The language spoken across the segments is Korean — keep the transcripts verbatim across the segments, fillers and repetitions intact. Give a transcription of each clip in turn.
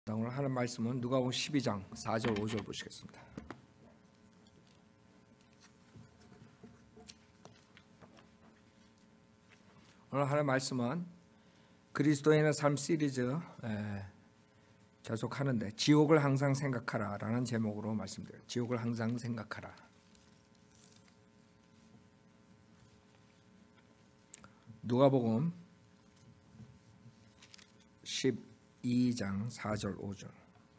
오늘 하는 말씀은 누가복음 십이 장 사 절 오 절 보시겠습니다. 오늘 하는 말씀은 그리스도인의 삶 시리즈 에, 계속하는데 지옥을 항상 생각하라 라는 제목으로 말씀드려요. 지옥을 항상 생각하라. 누가복음 십이 장 사 절 오 절.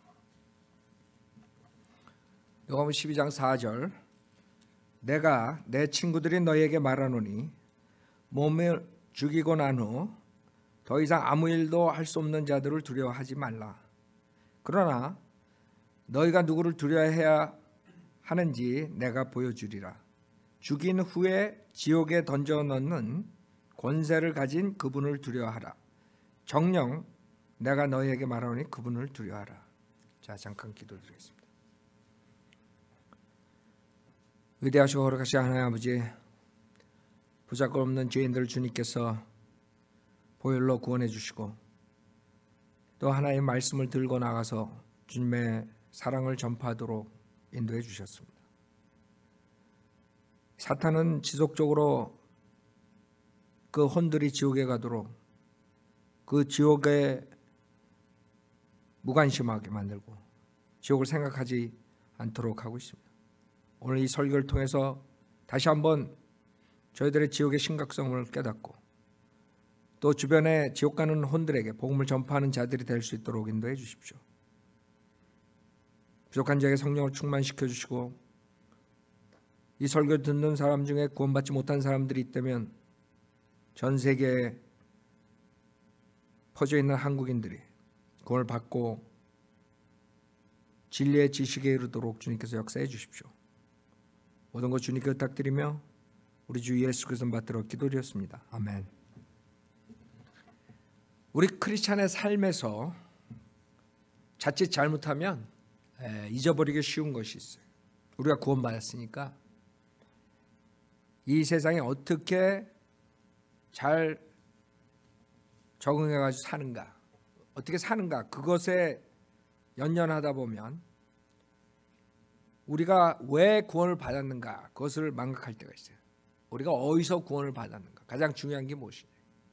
누가복음 십이 장 사 절. 내가 내 친구들이 너희에게 말하노니 몸을 죽이고 난 후 더 이상 아무 일도 할 수 없는 자들을 두려워하지 말라. 그러나 너희가 누구를 두려워해야 하는지 내가 보여주리라. 죽인 후에 지옥에 던져 넣는 권세를 가진 그분을 두려워하라. 정녕 내가 너희에게 말하노니 그분을 두려워하라. 자, 잠깐 기도드리겠습니다. 위대하시고 거룩하신 하나님 아버지, 부작없는 죄인들을 주님께서 보혈로 구원해 주시고 또 하나님의 말씀을 들고 나가서 주님의 사랑을 전파하도록 인도해 주셨습니다. 사탄은 지속적으로 그 혼들이 지옥에 가도록 그 지옥에 무관심하게 만들고 지옥을 생각하지 않도록 하고 있습니다. 오늘 이 설교를 통해서 다시 한번 저희들의 지옥의 심각성을 깨닫고 또 주변에 지옥 가는 혼들에게 복음을 전파하는 자들이 될 수 있도록 인도해 주십시오. 부족한 자에게 성령을 충만시켜 주시고 이 설교 듣는 사람 중에 구원받지 못한 사람들이 있다면 전 세계에 퍼져 있는 한국인들이 구원을 받고 진리의 지식에 이르도록 주님께서 역사해 주십시오. 모든 것 주님께 부탁드리며 우리 주 예수 그리스도 받들어 기도드렸습니다. 아멘. 우리 크리스찬의 삶에서 자칫 잘못하면 잊어버리기 쉬운 것이 있어요. 우리가 구원받았으니까 이 세상에 어떻게 잘 적응해가지고 사는가, 어떻게 사는가, 그것에 연연하다 보면 우리가 왜 구원을 받았는가 그것을 망각할 때가 있어요. 우리가 어디서 구원을 받았는가, 가장 중요한 게 무엇이냐.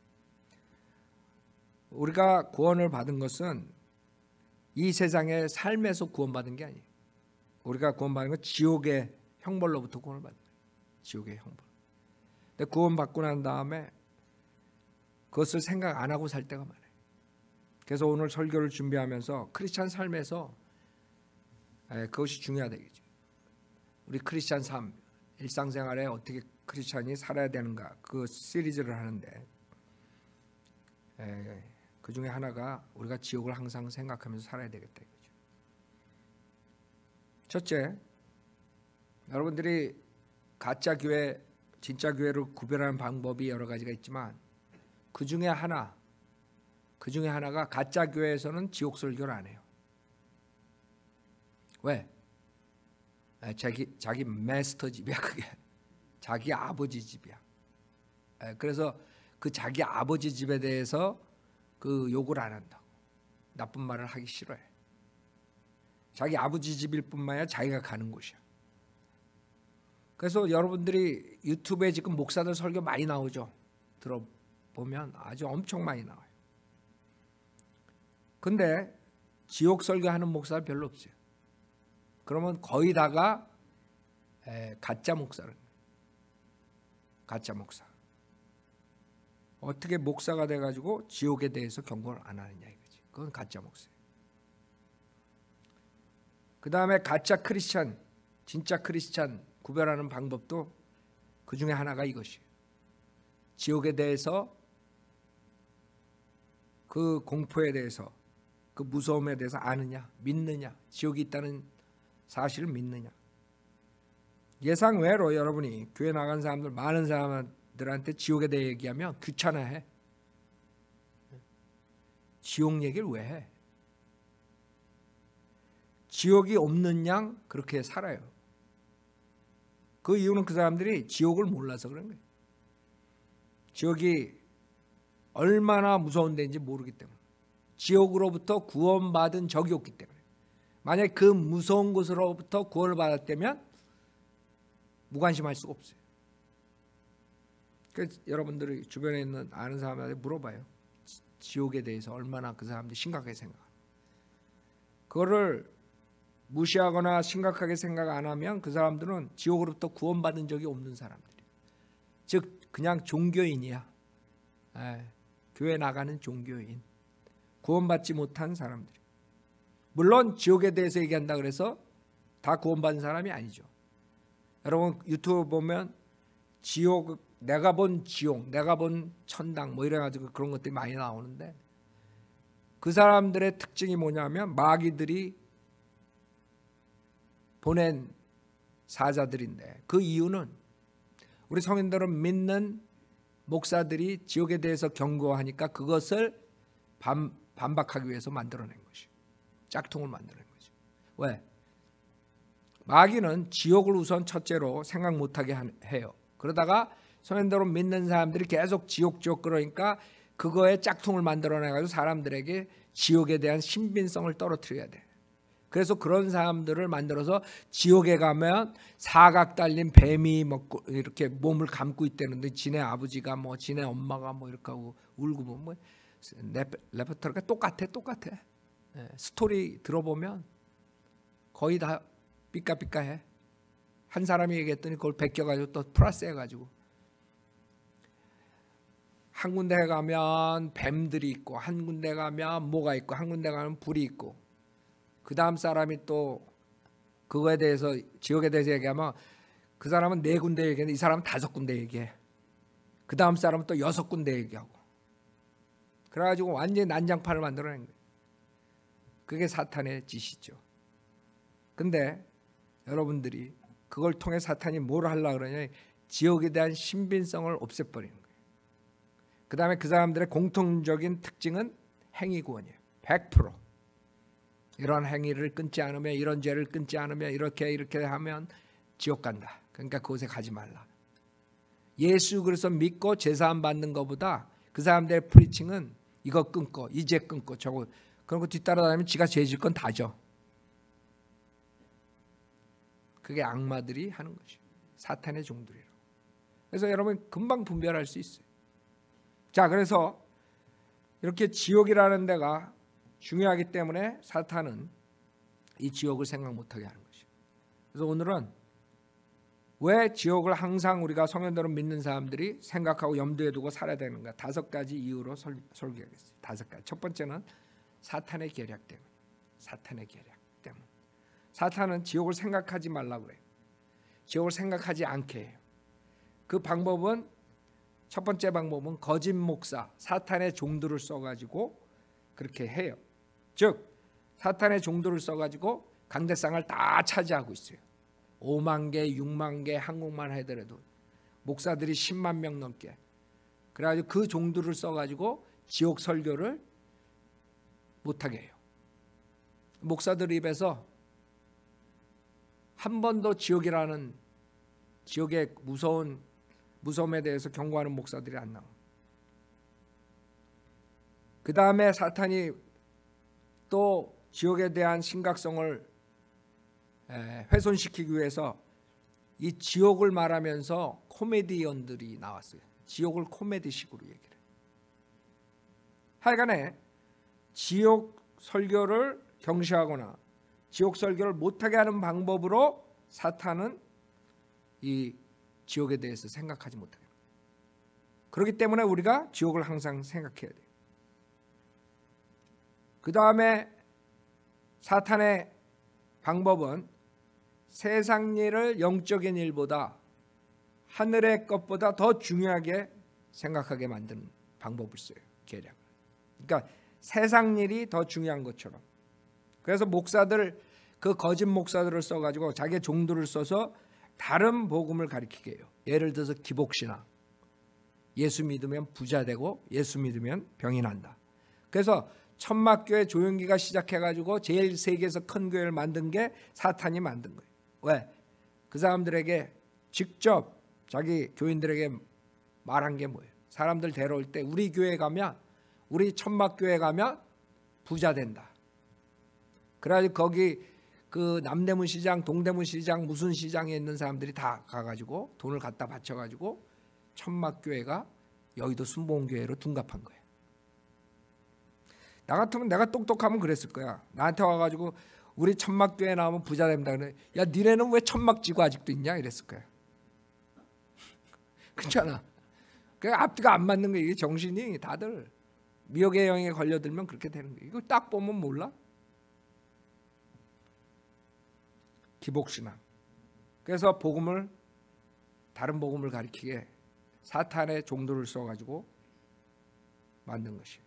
우리가 구원을 받은 것은 이 세상의 삶에서 구원받은 게 아니에요. 우리가 구원받은 건 지옥의 형벌로부터 구원을 받는 거예요. 지옥의 형벌. 근데 구원받고 난 다음에 그것을 생각 안 하고 살 때가 많아요. 그래서 오늘 설교를 준비하면서 크리스찬 삶에서 그것이 중요하다겠죠. 우리 크리스찬 삶, 일상생활에 어떻게 크리스찬이 살아야 되는가 그 시리즈를 하는데 그 중에 하나가 우리가 지옥을 항상 생각하면서 살아야 되겠다 이거죠. 첫째, 여러분들이 가짜 교회, 진짜 교회를 구별하는 방법이 여러 가지가 있지만 그 중에 하나, 그 중에 하나가 가짜 교회에서는 지옥 설교를 안 해요. 왜? 자기 자기 마스터 집이야 그게. 자기 아버지 집이야. 그래서 그 자기 아버지 집에 대해서 그 욕을 안 한다고. 나쁜 말을 하기 싫어해. 자기 아버지 집일 뿐만 아니라 자기가 가는 곳이야. 그래서 여러분들이 유튜브에 지금 목사들 설교 많이 나오죠. 들어보면 아주 엄청 많이 나와요. 근데 지옥 설교하는 목사가 별로 없어요. 그러면 거의 다가 에, 가짜 목사를 가짜 목사. 어떻게 목사가 돼가지고 지옥에 대해서 경고를 안 하느냐 이거지. 그건 가짜 목사예요. 그 다음에 가짜 크리스찬, 진짜 크리스찬 구별하는 방법도 그 중에 하나가 이것이에요. 지옥에 대해서 그 공포에 대해서 그 무서움에 대해서 아느냐, 믿느냐, 지옥이 있다는 사실을 믿느냐. 예상외로 여러분이 교회 나간 사람들, 많은 사람들한테 지옥에 대해 얘기하면 귀찮아해. 지옥 얘기를 왜 해? 지옥이 없는 양 그렇게 살아요. 그 이유는 그 사람들이 지옥을 몰라서 그런 거예요. 지옥이 얼마나 무서운 데인지 모르기 때문에. 지옥으로부터 구원받은 적이 없기 때문에. 만약에 그 무서운 곳으로부터 구원을 받았다면 무관심할 수가 없어요. 그래서 여러분들이 주변에 있는 아는 사람한테 물어봐요. 지옥에 대해서 얼마나 그 사람들이 심각하게 생각하나. 그거를 무시하거나 심각하게 생각 안 하면 그 사람들은 지옥으로부터 구원받은 적이 없는 사람들이에요. 즉 그냥 종교인이야. 에, 교회 나가는 종교인. 구원받지 못한 사람들이에요. 물론 지옥에 대해서 얘기한다 그래서 다 구원받은 사람이 아니죠. 여러분 유튜브 보면 지옥, 내가 본 지옥, 내가 본 천당 뭐 이래가지고 그런 것들이 많이 나오는데 그 사람들의 특징이 뭐냐면 마귀들이 보낸 사자들인데 그 이유는 우리 성인들은 믿는 목사들이 지옥에 대해서 경고하니까 그것을 반, 반박하기 위해서 만들어낸 것이에요. 짝퉁을 만들어낸 거죠. 왜? 마귀는 지옥을 우선 첫째로 생각 못하게 해요. 그러다가 성인대로 믿는 사람들이 계속 지옥 지옥 그러니까 그거에 짝퉁을 만들어내가지고 사람들에게 지옥에 대한 신빙성을 떨어뜨려야 돼. 그래서 그런 사람들을 만들어서 지옥에 가면 사각 달린 뱀이 먹고 이렇게 몸을 감고 있다는데 지네 아버지가 뭐 지네 엄마가 뭐 이렇게 하고 울고 뭐 레퍼토리가 똑같아 똑같아. 예, 스토리 들어보면 거의 다 삐까삐까해. 한 사람이 얘기했더니 그걸 베껴가지고 또 플러스 해가지고 한 군데 가면 뱀들이 있고 한 군데 가면 뭐가 있고 한 군데 가면 불이 있고 그 다음 사람이 또 그거에 대해서 지옥에 대해서 얘기하면 그 사람은 네 군데 얘기하는데 이 사람은 다섯 군데 얘기해. 그 다음 사람은 또 여섯 군데 얘기하고 그래가지고 완전히 난장판을 만들어낸 거예요. 그게 사탄의 짓이죠. 근데 여러분들이 그걸 통해 사탄이 뭘 하려고 그러냐, 지옥에 대한 신빙성을 없애버리는 거예요. 그 다음에 그 사람들의 공통적인 특징은 행위구원이에요. 백 퍼센트 이런 행위를 끊지 않으면, 이런 죄를 끊지 않으면, 이렇게 이렇게 하면 지옥 간다. 그러니까 그곳에 가지 말라. 예수 그리스도 믿고 제사함 받는 것보다 그 사람들의 프리칭은 이거 끊고 이 죄 끊고 저거 그런 거 뒤따라다니면 지가 죄질 건 다죠. 그게 악마들이 하는 것이에요. 사탄의 종들이라고. 그래서 여러분 금방 분별할 수 있어요. 자, 그래서 이렇게 지옥이라는 데가 중요하기 때문에 사탄은 이 지옥을 생각 못하게 하는 것이에요. 그래서 오늘은 왜 지옥을 항상 우리가 성현들을 믿는 사람들이 생각하고 염두에 두고 살아야 되는가, 다섯 가지 이유로 설, 설교하겠습니다. 다섯 가지. 첫 번째는 사탄의 계략 때문. 사탄의 계략 때문. 사탄은 지옥을 생각하지 말라고 그래요. 지옥을 생각하지 않게 해요. 그 방법은, 첫 번째 방법은 거짓 목사, 사탄의 종들을 써가지고 그렇게 해요. 즉 사탄의 종들을 써가지고 강대상을 다 차지하고 있어요. 오만 개, 육만 개, 한국만 하더라도 목사들이 십만 명 넘게. 그래가지고 그 종들을 써가지고 지옥 설교를 못하게 해요. 목사들 입에서 한 번도 지옥이라는, 지옥의 무서운 무서움에 대해서 경고하는 목사들이 안 나와요. 그 다음에 사탄이 또 지옥에 대한 심각성을 훼손시키기 위해서 이 지옥을 말하면서 코미디언들이 나왔어요. 지옥을 코미디식으로 얘기를 해요. 하여간에 지옥 설교를 경시하거나 지옥 설교를 못하게 하는 방법으로 사탄은 이 지옥에 대해서 생각하지 못해요. 그렇기 때문에 우리가 지옥을 항상 생각해야 돼요. 그 다음에 사탄의 방법은 세상 일을 영적인 일보다 하늘의 것보다 더 중요하게 생각하게 만드는 방법을 써요. 계략을. 그러니까 세상 일이 더 중요한 것처럼. 그래서 목사들, 그 거짓 목사들을 써가지고 자기의 종들을 써서 다른 복음을 가르치게 해요. 예를 들어서 기복신앙. 예수 믿으면 부자 되고 예수 믿으면 병이 난다. 그래서 천막교회 조용기가 시작해가지고 제일 세계에서 큰 교회를 만든 게 사탄이 만든 거예요. 왜? 그 사람들에게 직접 자기 교인들에게 말한 게 뭐예요? 사람들 데려올 때 우리 교회 가면, 우리 천막교회 가면 부자 된다. 그래가지고 거기 그 남대문 시장, 동대문 시장, 무슨 시장에 있는 사람들이 다 가가지고 돈을 갖다 바쳐가지고 천막교회가 여의도 순복음교회로 둔갑한 거예요. 나 같으면 내가 똑똑하면 그랬을 거야. 나한테 와가지고 우리 천막교회 나오면 부자 된다 그래. 야, 니네는 왜 천막 지고 아직도 있냐 이랬을 거야. 그렇잖아. 그 앞뒤가 안 맞는 거야. 이게 정신이 다들 미혹의 영에 걸려들면 그렇게 되는 거야. 이거 딱 보면 몰라? 기복신앙. 그래서 복음을 다른 복음을 가리키게 사탄의 종들을 써가지고 만든 것이.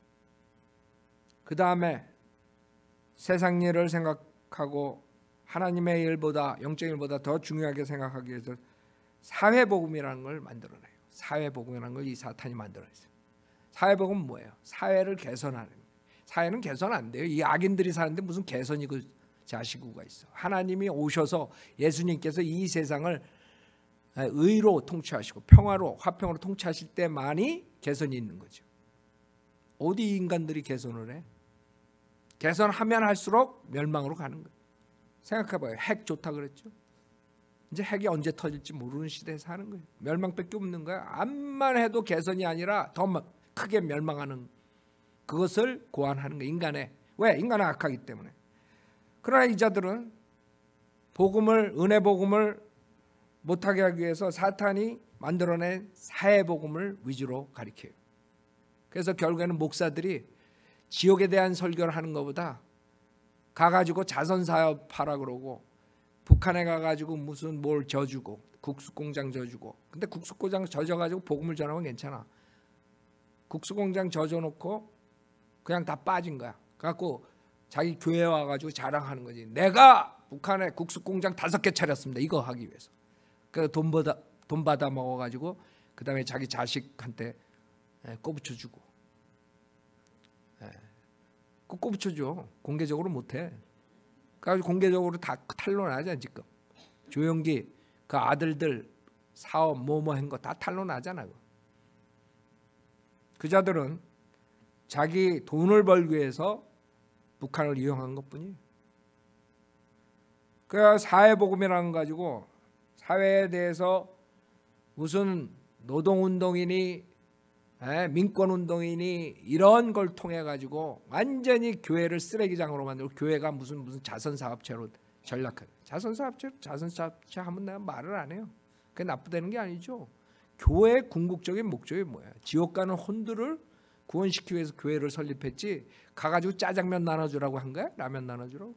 그 다음에 세상 일을 생각하고 하나님의 일보다 영적 일보다 더 중요하게 생각하기 위해서 사회복음이라는 걸 만들어내요. 사회복음이라는 걸 이 사탄이 만들어냈어요. 사회복음은 뭐예요? 사회를 개선하는. 사회는 개선 안 돼요. 이 악인들이 사는데 무슨 개선이 그 자시구가 있어. 하나님이 오셔서 예수님께서 이 세상을 의로 통치하시고 평화로 화평으로 통치하실 때만이 개선이 있는 거죠. 어디 인간들이 개선을 해? 개선하면 할수록 멸망으로 가는 거예요. 생각해봐요. 핵 좋다 그랬죠. 이제 핵이 언제 터질지 모르는 시대에 사는 거예요. 멸망밖에 없는 거야. 암만 해도 개선이 아니라 더 크게 멸망하는 그것을 고안하는 거예요. 인간의. 왜? 인간은 악하기 때문에. 그러나 이자들은 복음을 은혜 복음을 못하게 하기 위해서 사탄이 만들어낸 사회 복음을 위주로 가리켜요. 그래서 결국에는 목사들이 지옥에 대한 설교를 하는 것보다 가가지고 자선사업 하라 그러고 북한에 가가지고 무슨 뭘 져주고 국수공장 져주고. 근데 국수공장 져져가지고 복음을 전하면 괜찮아. 국수공장 져줘놓고 그냥 다 빠진 거야. 그래갖고 자기 교회에 와가지고 자랑하는 거지. 내가 북한에 국수공장 다섯 개 차렸습니다. 이거 하기 위해서. 그래서 돈 받아 돈 받아 먹어가지고 그 다음에 자기 자식한테 꼬부쳐주고. 꼭 꼬부쳐줘. 공개적으로 못해. 그래서 공개적으로 다 탄로나잖아 지금. 조영기 그 아들들 사업 뭐뭐 한 거 다 탄로나잖아. 그 자들은 자기 돈을 벌기 위해서 북한을 이용한 것뿐이에요. 그 사회복음이라는 거 가지고 사회에 대해서 무슨 노동운동이니 민권운동이니 이런 걸 통해 가지고 완전히 교회를 쓰레기장으로 만들고 교회가 무슨 무슨 자선사업체로 전락해요. 자선사업체 자선사업체 하면 내가 말을 안 해요. 그게 나쁘다는 게 아니죠. 교회의 궁극적인 목적이 뭐야? 지옥 가는 혼들을 구원시키기 위해서 교회를 설립했지 가가지고 짜장면 나눠주라고 한 거야? 라면 나눠주라고?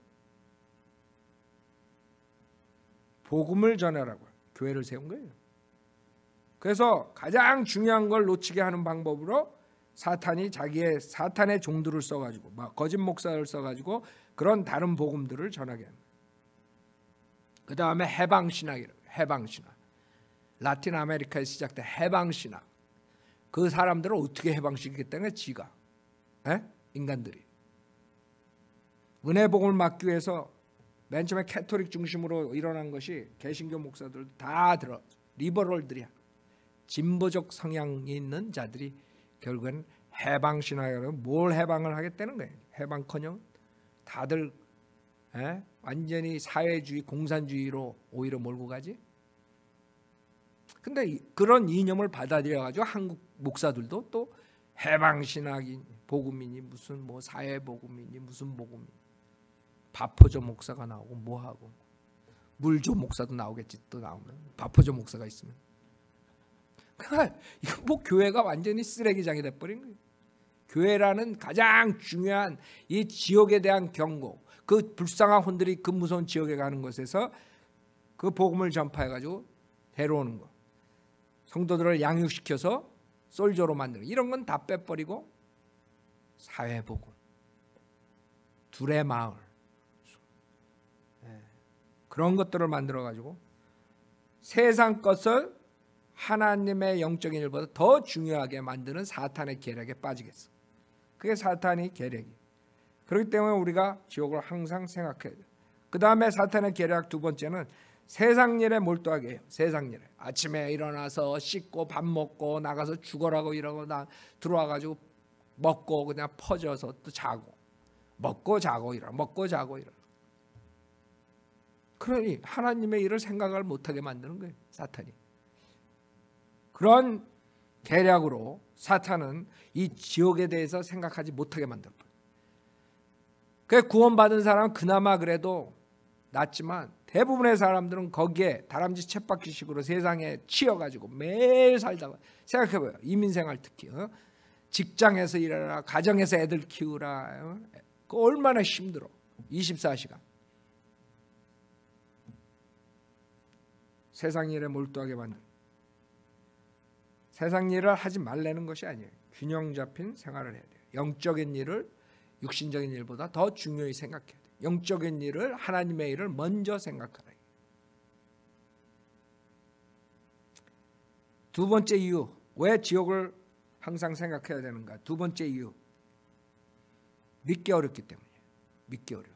복음을 전하라고 교회를 세운 거예요. 그래서 가장 중요한 걸 놓치게 하는 방법으로 사탄이 자기의 사탄의 종들을 써가지고 막 거짓 목사를 써가지고 그런 다른 복음들을 전하게 합니다. 그 다음에 해방신학이라고. 해방신학. 라틴 아메리카에 시작된 해방신학. 그 사람들을 어떻게 해방시키겠다는 지가 에? 인간들이 은혜 복음을 막기 위해서 맨 처음에 캐토릭 중심으로 일어난 것이 개신교 목사들도 다 들어 리버럴들이야. 진보적 성향이 있는 자들이 결국은 해방신학으로 뭘 해방을 하겠다는 거예요. 해방커녕 다들 에? 완전히 사회주의 공산주의로 오히려 몰고 가지. 근데 그런 이념을 받아들여가지고 한국 목사들도 또 해방신학이 복음이니 무슨 뭐 사회복음이니 무슨 복음이 바포조 목사가 나오고 뭐하고 물조 목사도 나오겠지. 또 나오면 바포조 목사가 있으면 그러니까 이거 뭐 교회가 완전히 쓰레기장이 돼버린 거예요. 교회라는 가장 중요한 이 지옥에 대한 경고, 그 불쌍한 혼들이 그 무서운 지옥에 가는 곳에서 그 복음을 전파해가지고 데려오는 거, 성도들을 양육시켜서 솔저로 만드는 이런 건 다 빼버리고 사회복음, 둘의 마을 그런 것들을 만들어가지고 세상 것을 하나님의 영적인 일보다 더 중요하게 만드는 사탄의 계략에 빠지겠어. 그게 사탄의 계략이. 그렇기 때문에 우리가 지옥을 항상 생각해야 돼요. 그 다음에 사탄의 계략 두 번째는 세상 일에 몰두하게 해요. 세상 일에. 아침에 일어나서 씻고 밥 먹고 나가서 죽어라고 이러고 나 들어와가지고 먹고 그냥 퍼져서 또 자고. 먹고 자고 일어나, 먹고 자고 일어나. 그러니 하나님의 일을 생각을 못하게 만드는 거예요, 사탄이. 그런 계략으로 사탄은 이 지옥에 대해서 생각하지 못하게 만들어요. 그 구원받은 사람은 그나마 그래도 낫지만 대부분의 사람들은 거기에 다람쥐 쳇바퀴식으로 세상에 치여가지고 매일 살다가, 생각해봐요. 이민생활 특히 어? 직장에서 일하라, 가정에서 애들 키우라, 어? 그 얼마나 힘들어. 이십사 시간 세상 일에 몰두하게 만든, 세상 일을 하지 말라는 것이 아니에요. 균형 잡힌 생활을 해야 돼요. 영적인 일을 육신적인 일보다 더 중요히 생각해야 돼요. 영적인 일을, 하나님의 일을 먼저 생각하라. 두 번째 이유, 왜 지옥을 항상 생각해야 되는가? 두 번째 이유, 믿기 어렵기 때문이에요. 믿기 어려워.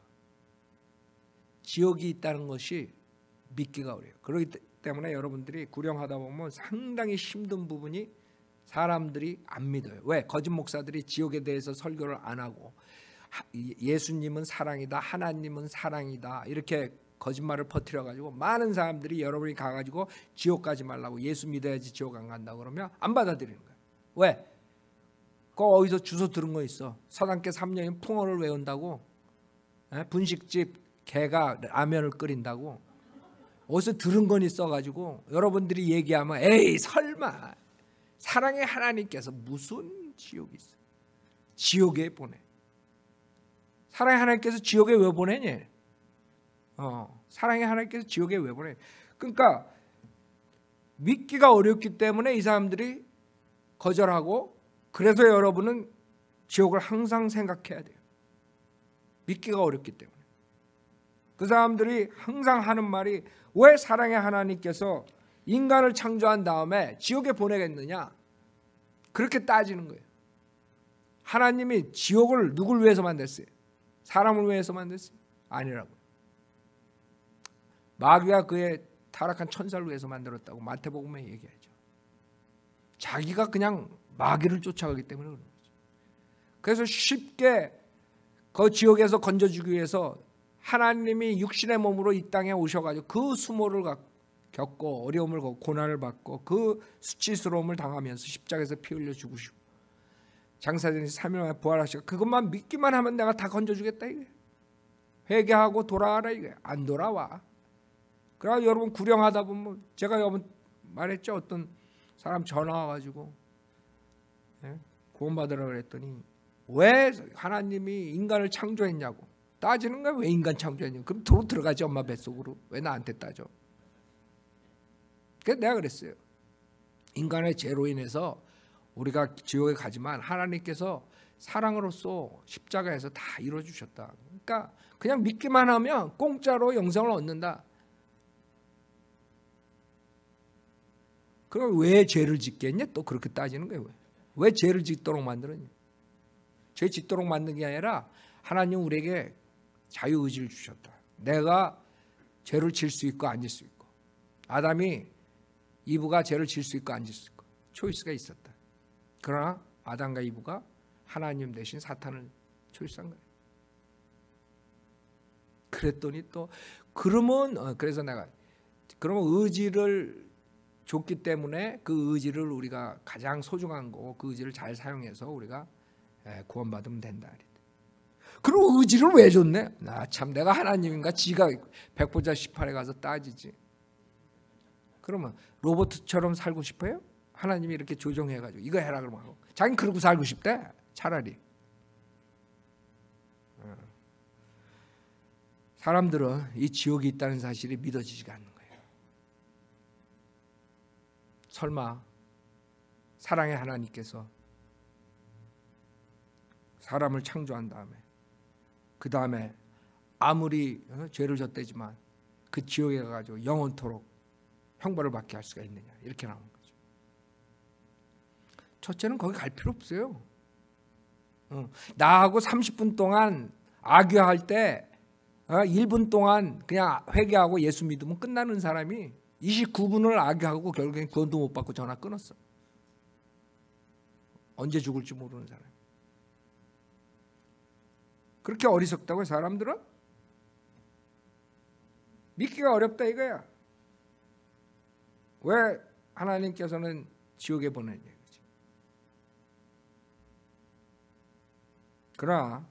지옥이 있다는 것이 믿기가 어려워요. 그렇기 때문에 여러분들이 구령하다 보면 상당히 힘든 부분이 사람들이 안 믿어요. 왜? 거짓 목사들이 지옥에 대해서 설교를 안 하고 예수님은 사랑이다, 하나님은 사랑이다 이렇게 거짓말을 퍼뜨려가지고 많은 사람들이 여러분이 가가지고 지옥 가지 말라고, 예수 믿어야지 지옥 안 간다고 그러면 안 받아들이는 거예요. 왜? 그거 어디서 주워 들은 거 있어. 서당계 삼 년이면 풍어를 외운다고, 분식집 개가 라면을 끓인다고 어디서 들은 건 있어가지고 여러분들이 얘기하면 에이 설마, 사랑의 하나님께서 무슨 지옥이 있어. 지옥에 보내. 사랑의 하나님께서 지옥에 왜 보내냐? 어, 사랑의 하나님께서 지옥에 왜 보내? 그러니까 믿기가 어렵기 때문에 이 사람들이 거절하고, 그래서 여러분은 지옥을 항상 생각해야 돼요. 믿기가 어렵기 때문에. 그 사람들이 항상 하는 말이, 왜 사랑의 하나님께서 인간을 창조한 다음에 지옥에 보내겠느냐? 그렇게 따지는 거예요. 하나님이 지옥을 누굴 위해서 만들었어요? 사람을 위해서 만들었어요? 아니라고요. 마귀가 그의 타락한 천사를 위해서 만들었다고 마태복음에 얘기하죠. 자기가 그냥 마귀를 쫓아가기 때문에 그런 거죠. 그래서 쉽게 그 지옥에서 건져주기 위해서 하나님이 육신의 몸으로 이 땅에 오셔가지고 그 수모를 겪고 어려움을 겪고 고난을 받고 그 수치스러움을 당하면서 십자가에서 피 흘려 죽으시고 장사된 지 삼 일 만에 부활하시고, 그것만 믿기만 하면 내가 다 건져주겠다 이게. 회개하고 돌아와라 이게. 안 돌아와. 그러나 여러분 구령하다 보면, 제가 여러분 말했죠. 어떤 사람 전화 와가지고 예? 구원받으라고 그랬더니 왜 하나님이 인간을 창조했냐고 따지는 거야. 왜 인간 창조했냐고. 그럼 도로 들어가지 엄마 뱃속으로. 왜 나한테 따져? 그래서 내가 그랬어요. 인간의 죄로 인해서 우리가 지옥에 가지만 하나님께서 사랑으로서 십자가에서 다 이루어주셨다. 그러니까 그냥 믿기만 하면 공짜로 영생을 얻는다. 그럼 왜 죄를 짓겠냐? 또 그렇게 따지는 거예요. 왜 죄를 짓도록 만들었냐? 죄 짓도록 만든 게 아니라 하나님 우리에게 자유의지를 주셨다. 내가 죄를 질 수 있고 안 질 수 있고, 아담이 이브가 죄를 질 수 있고 안 질 수 있고 초이스가 있었다. 그러나 아담과 이브가 하나님 대신 사탄을 초이스한 거예요. 그랬더니 또 그러면 어, 그래서 내가 그러면 의지를 줬기 때문에 그 의지를 우리가 가장 소중한 거고 그 의지를 잘 사용해서 우리가 구원받으면 된다. 그리고 의지를 왜 줬네? 나 참 내가 하나님인가? 지가 백보자 십팔에 가서 따지지. 그러면 로봇처럼 살고 싶어요? 하나님이 이렇게 조정해가지고 이거 해라 그러면 하고, 자기는 그러고 살고 싶대. 차라리. 사람들은 이 지옥이 있다는 사실이 믿어지지가 않는 거예요. 설마 사랑의 하나님께서 사람을 창조한 다음에 그 다음에 아무리 죄를 졌대지만 그 지옥에 가가지고 영원토록 형벌을 받게 할 수가 있느냐, 이렇게 나오는 거죠. 첫째는 거기 갈 필요 없어요. 어, 나하고 삼십 분 동안 악유할 때 어, 일 분 동안 그냥 회개하고 예수 믿으면 끝나는 사람이 이십구 분을 악유하고 결국엔 구원도 못 받고 전화 끊었어. 언제 죽을지 모르는 사람. 그렇게 어리석다고요, 사람들은? 믿기가 어렵다 이거야. 왜 하나님께서는 지옥에 보내냐 이거지. 그러나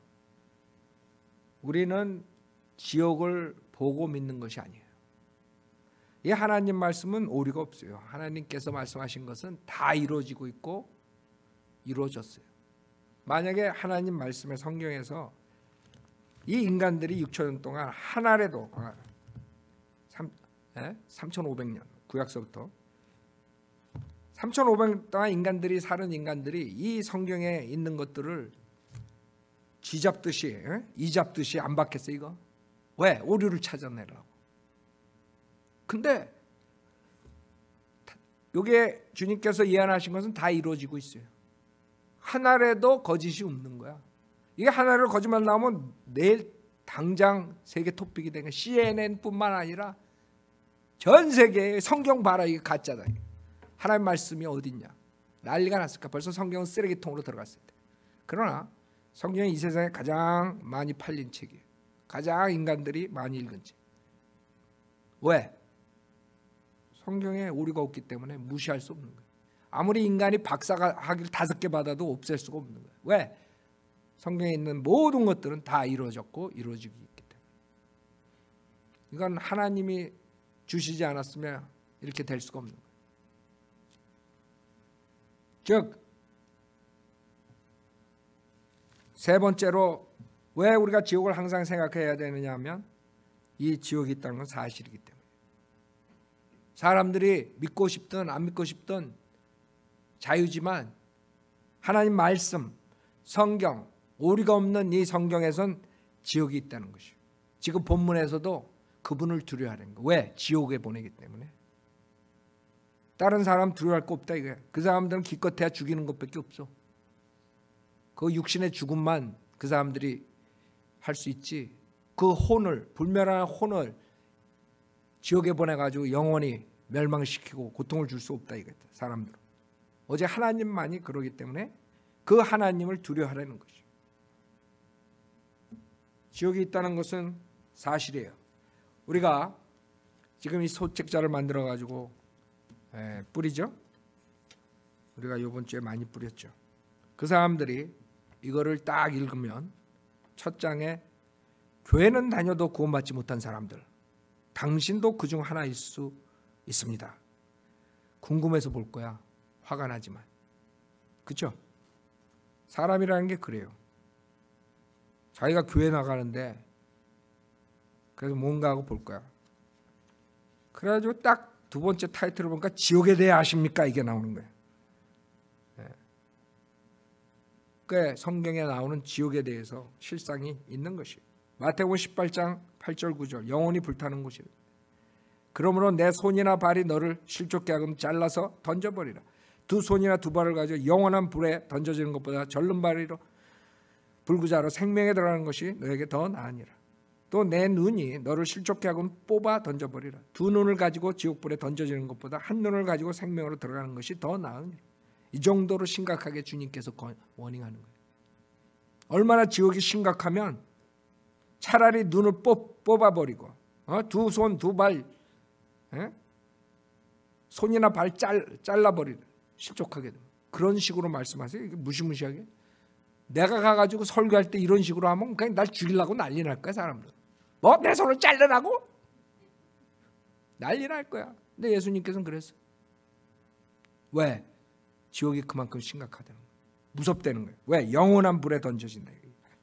우리는 지옥을 보고 믿는 것이 아니에요. 이 하나님 말씀은 오류가 없어요. 하나님께서 말씀하신 것은 다 이루어지고 있고 이루어졌어요. 만약에 하나님 말씀의 성경에서 이 인간들이 육천 년 동안 하나라도 삼천오백 년 구약서부터 삼천오백 년 동안 인간들이 사는 인간들이 이 성경에 있는 것들을 쥐잡듯이 이잡듯이 안 받겠어 이거? 왜? 오류를 찾아내려고. 근데 이게 주님께서 예언하신 것은 다 이루어지고 있어요. 하나라도 거짓이 없는 거야. 이게 하나라도 거짓말 나오면 내일 당장 세계 토픽이 되는 씨엔엔뿐만 아니라 전 세계에 성경 봐라 이게 가짜다. 하나님 말씀이 어딨냐. 난리가 났을까. 벌써 성경은 쓰레기통으로 들어갔을 때. 그러나 성경이 이 세상에 가장 많이 팔린 책이에요. 가장 인간들이 많이 읽은 책. 왜? 성경에 오류가 없기 때문에 무시할 수 없는 거예요. 아무리 인간이 박사가 학위를 다섯 개 받아도 없앨 수가 없는 거예요. 왜? 성경에 있는 모든 것들은 다 이루어졌고 이루어지고 있기 때문에. 이건 하나님이 주시지 않았으면 이렇게 될 수가 없는 거예요. 즉 세 번째로 왜 우리가 지옥을 항상 생각해야 되느냐 하면 이 지옥이 있다는 건 사실이기 때문에. 사람들이 믿고 싶든 안 믿고 싶든 자유지만 하나님 말씀, 성경, 오류가 없는 이 성경에선 지옥이 있다는 것이에요. 지금 본문에서도 그분을 두려워하는 거예요. 왜? 지옥에 보내기 때문에. 다른 사람 두려워할 거 없다 이거야. 그 사람들은 기껏해야 죽이는 것밖에 없어. 그 육신의 죽음만 그 사람들이 할 수 있지. 그 혼을, 불멸한 혼을 지옥에 보내가지고 영원히 멸망시키고 고통을 줄 수 없다 이거다. 사람들은. 어제 하나님만이 그러기 때문에 그 하나님을 두려워하라는 것이죠. 지옥이 있다는 것은 사실이에요. 우리가 지금 이 소책자를 만들어 가지고 뿌리죠. 우리가 이번 주에 많이 뿌렸죠. 그 사람들이 이거를 딱 읽으면 첫 장에 교회는 다녀도 구원받지 못한 사람들, 당신도 그중 하나일 수 있습니다. 궁금해서 볼 거야. 화가 나지만. 그렇죠? 사람이라는 게 그래요. 자기가 교회 나가는데 그래서 뭔가 하고 볼 거야. 그래가지고 딱 두 번째 타이틀을 보니까 지옥에 대해 아십니까? 이게 나오는 거예요. 네. 그 성경에 나오는 지옥에 대해서 실상이 있는 것이에요. 마태복음 십팔 장 팔 절 구 절 영원히 불타는 곳이에요. 그러므로 내 손이나 발이 너를 실족게 하금 잘라서 던져버리라. 두 손이나 두 발을 가지고 영원한 불에 던져지는 것보다 절름발이로 불구자로 생명에 들어가는 것이 너에게 더 나으니라. 또 내 눈이 너를 실족게 하고 뽑아 던져버리라. 두 눈을 가지고 지옥불에 던져지는 것보다 한 눈을 가지고 생명으로 들어가는 것이 더 나으니라. 이 정도로 심각하게 주님께서 워닝하는 거예요. 얼마나 지옥이 심각하면 차라리 눈을 뽑, 뽑아버리고 어? 두 손, 두 발 에? 손이나 발 잘, 잘라버리라. 실족하게 됩니다. 그런 식으로 말씀하세요. 이게 무시무시하게. 내가 가가지고 설교할 때 이런 식으로 하면 그냥 날 죽이려고 난리 날 거야. 사람들. 뭐? 내 손을 자르라고? 난리 날 거야. 근데 예수님께서는 그랬어요. 왜? 지옥이 그만큼 심각하다는 거예요. 무섭다는 거예요. 왜? 영원한 불에 던져진다.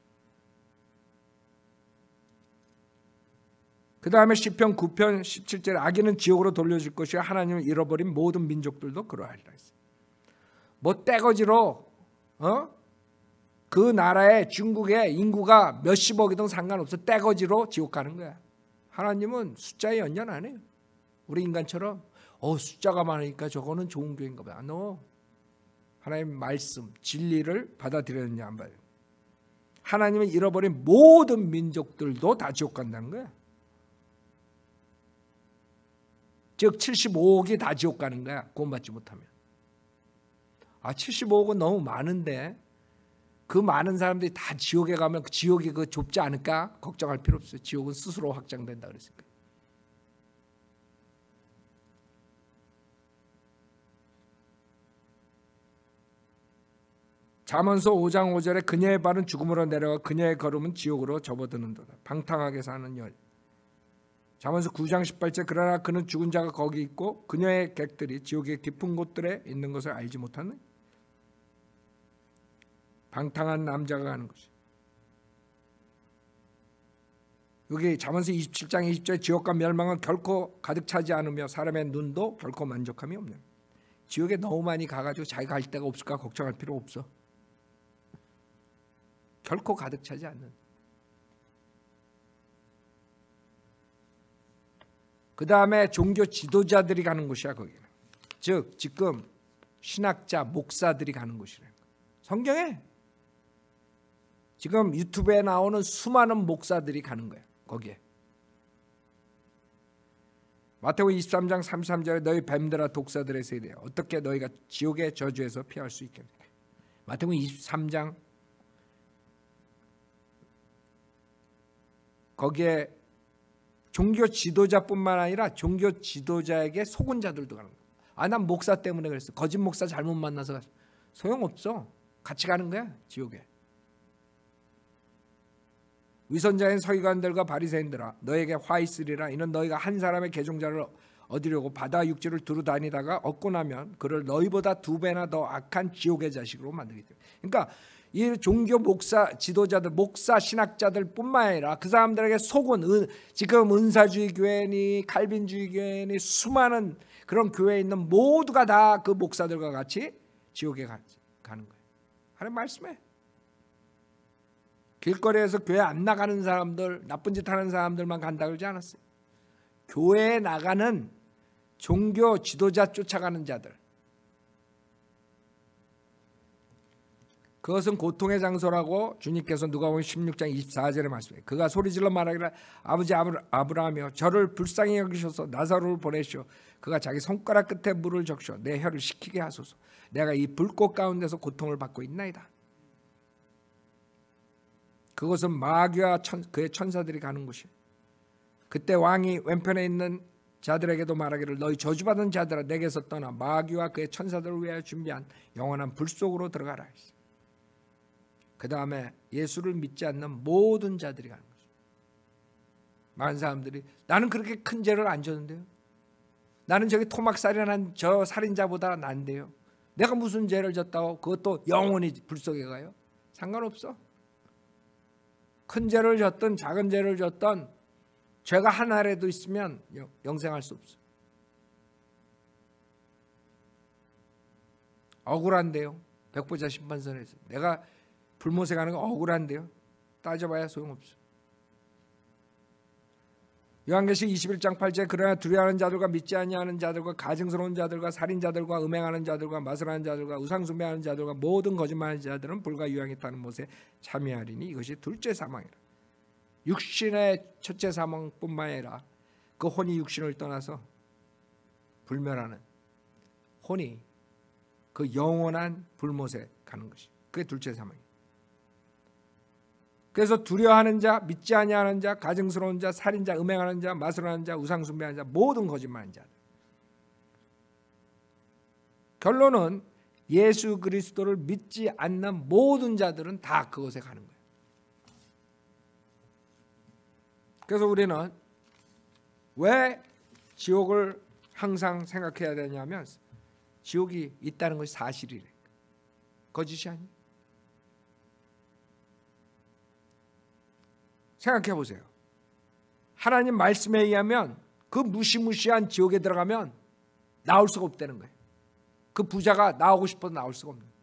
그 다음에 시편 구 편 십칠 절에 악인은 지옥으로 돌려질 것이요 하나님을 잃어버린 모든 민족들도 그러하리라 했어요. 뭐 떼거지로 어? 그 나라의 중국의 인구가 몇십억이든 상관없어. 떼거지로 지옥 가는 거야. 하나님은 숫자에 연연 안 해요. 우리 인간처럼 어 숫자가 많으니까 저거는 좋은 교회인가 봐. 너 하나님 말씀 진리를 받아들였느냐 안 받아요. 하나님을 잃어버린 모든 민족들도 다 지옥 간다는 거야. 즉 칠십오억이 다 지옥 가는 거야. 구원받지 못하면. 아 칠십오억은 너무 많은데 그 많은 사람들이 다 지옥에 가면 그 지옥이 그 좁지 않을까? 걱정할 필요 없어요. 지옥은 스스로 확장된다 그랬으니까. 잠언서 오 장 오 절에 그녀의 발은 죽음으로 내려가 그녀의 걸음은 지옥으로 접어드는도다. 방탕하게 사는 여. 잠언서 구 장 십팔 절 그러나 그는 죽은 자가 거기 있고 그녀의 객들이 지옥의 깊은 곳들에 있는 것을 알지 못하는 방탕한 남자가 가는 것이. 여기 잠언서 이십칠 장 이십 절에 지옥과 멸망은 결코 가득 차지 않으며 사람의 눈도 결코 만족함이 없는. 지옥에 너무 많이 가가지고 자기가 갈 데가 없을까 걱정할 필요 없어. 결코 가득 차지 않는. 그 다음에 종교 지도자들이 가는 곳이야 거기는. 즉 지금 신학자 목사들이 가는 곳이래. 성경에 지금 유튜브에 나오는 수많은 목사들이 가는 거야 거기에. 마태복음 이십삼 장 삼십삼 절에 너희 뱀들아 독사들의 세대야 어떻게 너희가 지옥의 저주에서 피할 수 있겠냐. 마태복음 이십삼 장 거기에 종교 지도자뿐만 아니라 종교 지도자에게 속은 자들도 가는 거야. 아, 난 목사 때문에 그랬어. 거짓 목사 잘못 만나서 갔어. 소용없어. 같이 가는 거야 지옥에. 위선자인 서기관들과 바리새인들아 너에게 화 있으리라. 이는 너희가 한 사람의 계종자를 얻으려고 바다 육지를 두루 다니다가 얻고 나면 그를 너희보다 두 배나 더 악한 지옥의 자식으로 만들기 때문에. 그러니까 이 종교 목사 지도자들 목사 신학자들 뿐만 아니라 그 사람들에게 속은 은, 지금 은사주의 교회니 칼빈주의 교회니 수많은 그런 교회에 있는 모두가 다 그 목사들과 같이 지옥에 가, 가는 거예요. 하나님 말씀에 길거리에서 교회 안 나가는 사람들 나쁜 짓 하는 사람들만 간다 그러지 않았어요. 교회에 나가는 종교 지도자 쫓아가는 자들 그것은 고통의 장소라고 주님께서 누가복음 십육 장 이십사 절에 말씀해요. 그가 소리질러 말하기를 아버지 아브라함이여 저를 불쌍히 여기셔서 나사로를 보내시오. 그가 자기 손가락 끝에 물을 적셔 내 혀를 식히게 하소서. 내가 이 불꽃 가운데서 고통을 받고 있나이다. 그것은 마귀와 천, 그의 천사들이 가는 곳이에요. 그때 왕이 왼편에 있는 자들에게도 말하기를 너희 저주받은 자들아 내게서 떠나 마귀와 그의 천사들을 위하여 준비한 영원한 불 속으로 들어가라. 그 다음에 예수를 믿지 않는 모든 자들이 가는 거죠. 많은 사람들이 나는 그렇게 큰 죄를 안 졌는데요. 나는 저기 토막살인한 저 살인자보다 난데요. 내가 무슨 죄를 졌다고 그것도 영원히 불 속에 가요? 상관없어. 큰 죄를 졌든 작은 죄를 졌든 죄가 하나라도 있으면 영생할 수 없어. 억울한데요. 백보자 심판선에서 내가 불못에 가는 거 억울한데요. 따져봐야 소용없어. 요한계시록 이십일 장 팔 절에 그러나 두려워하는 자들과 믿지 아니하는 자들과 가증스러운 자들과 살인자들과 음행하는 자들과 마술하는 자들과 우상숭배하는 자들과 모든 거짓말하는 자들은 불과 유황이 타는 못에 참여하리니 이것이 둘째 사망이라. 육신의 첫째 사망뿐만 아니라 그 혼이 육신을 떠나서 불멸하는 혼이 그 영원한 불못에 가는 것이 그게 둘째 사망이에요. 그래서 두려워하는 자, 믿지 아니하는 자, 가증스러운 자, 살인자, 음행하는 자, 마술하는 자, 우상숭배하는 자, 모든 거짓말하는 자들. 결론은 예수 그리스도를 믿지 않는 모든 자들은 다 그것에 가는 거예요. 그래서 우리는 왜 지옥을 항상 생각해야 되냐면 지옥이 있다는 것이 사실이래. 거짓이 아니에요. 생각해 보세요. 하나님 말씀에 의하면 그 무시무시한 지옥에 들어가면 나올 수가 없다는 거예요. 그 부자가 나오고 싶어도 나올 수가 없는 거예요.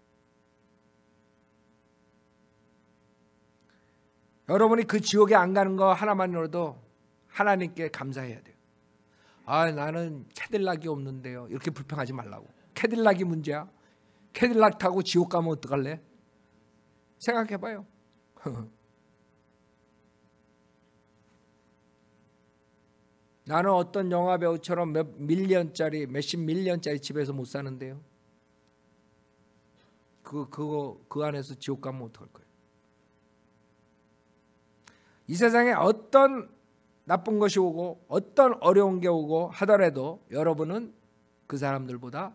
여러분이 그 지옥에 안 가는 거 하나만으로도 하나님께 감사해야 돼요. 아, 나는 캐딜락이 없는데요. 이렇게 불평하지 말라고. 캐딜락이 문제야. 캐딜락 타고 지옥 가면 어떡할래? 생각해봐요. 나는 어떤 영화 배우처럼 몇 밀리언짜리 몇십 밀리언짜리 집에서 못 사는데요. 그 그거 그 안에서 지옥 가면 어떡할 거예요? 이 세상에 어떤 나쁜 것이 오고 어떤 어려운 게 오고 하더라도 여러분은 그 사람들보다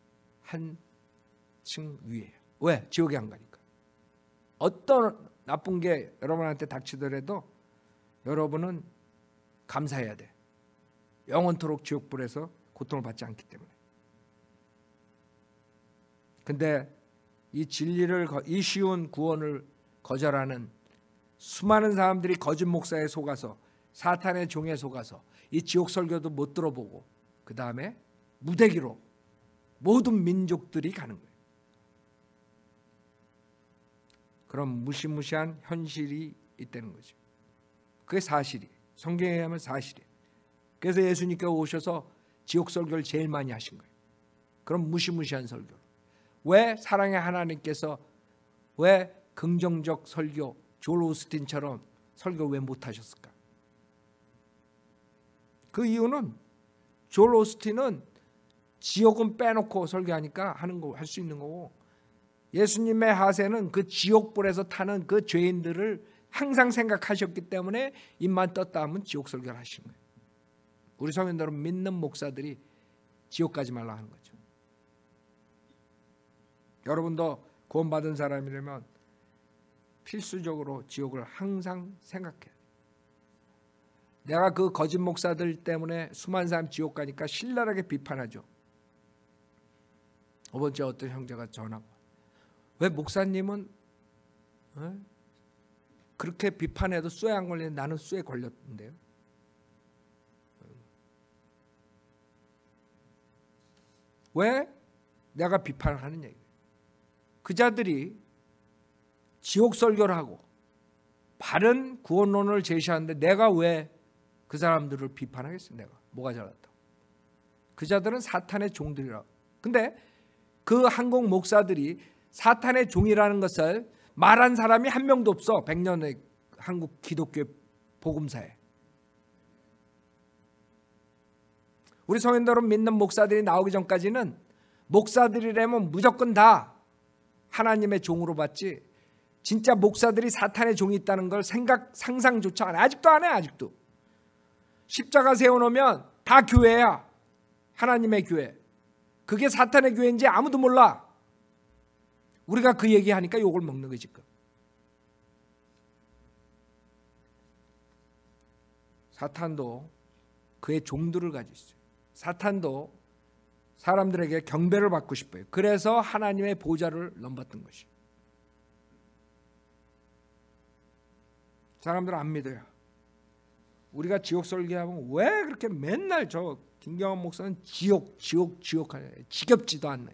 한층 위에요. 왜? 지옥에 안 가니까. 어떤 나쁜 게 여러분한테 닥치더라도 여러분은 감사해야 돼. 영원토록 지옥불에서 고통을 받지 않기 때문에. 근데 이 진리를, 이 쉬운 구원을 거절하는 수많은 사람들이 거짓 목사에 속아서 사탄의 종에 속아서 이 지옥 설교도 못 들어보고 그 다음에 무대기로 모든 민족들이 가는 거예요. 그런 무시무시한 현실이 있다는 거죠. 그게 사실이. 성경에 의하면 사실이에요. 그래서 예수님께서 오셔서 지옥 설교를 제일 많이 하신 거예요. 그런 무시무시한 설교. 왜 사랑의 하나님께서 왜 긍정적 설교, 조엘 오스틴처럼 설교 왜 못하셨을까? 그 이유는 조엘 오스틴은 지옥은 빼놓고 설교하니까 하는 거 할 수 있는 거고, 예수님의 하세는 그 지옥불에서 타는 그 죄인들을 항상 생각하셨기 때문에 입만 떴다 하면 지옥 설교를 하신 거예요. 우리 성도들은 믿는 목사들이 지옥 가지 말라 하는 거죠. 여러분도 구원받은 사람이라면 필수적으로 지옥을 항상 생각해요. 내가 그 거짓 목사들 때문에 수많은 사람 지옥 가니까 신랄하게 비판하죠. 이번 주에 어떤 형제가 전화가, 왜 목사님은 어? 그렇게 비판해도 쇠 안 걸리는데 나는 쇠 걸렸는데요. 왜 내가 비판을 하는 얘기예요. 그 자들이 지옥 설교를 하고 바른 구원론을 제시하는데 내가 왜 그 사람들을 비판하겠어요? 내가 뭐가 잘났다고? 그 자들은 사탄의 종들이라고. 근데 그 한국 목사들이 사탄의 종이라는 것을 말한 사람이 한 명도 없어. 백 년의 한국 기독교 복음사에. 우리 성인들은 믿는 목사들이 나오기 전까지는 목사들이라면 무조건 다 하나님의 종으로 봤지, 진짜 목사들이 사탄의 종이 있다는 걸 생각 상상조차 안 해. 아직도 안 해. 아직도 십자가 세워놓으면 다 교회야. 하나님의 교회. 그게 사탄의 교회인지 아무도 몰라. 우리가 그 얘기하니까 욕을 먹는 거지 지금. 사탄도 그의 종들을 가지고 있어요. 사탄도 사람들에게 경배를 받고 싶어요. 그래서 하나님의 보좌를 넘봤던 것이. 사람들은 안 믿어요. 우리가 지옥 설교하면 왜 그렇게 맨날 저 김경환 목사는 지옥 지옥 지옥 하냐, 지겹지도 않나.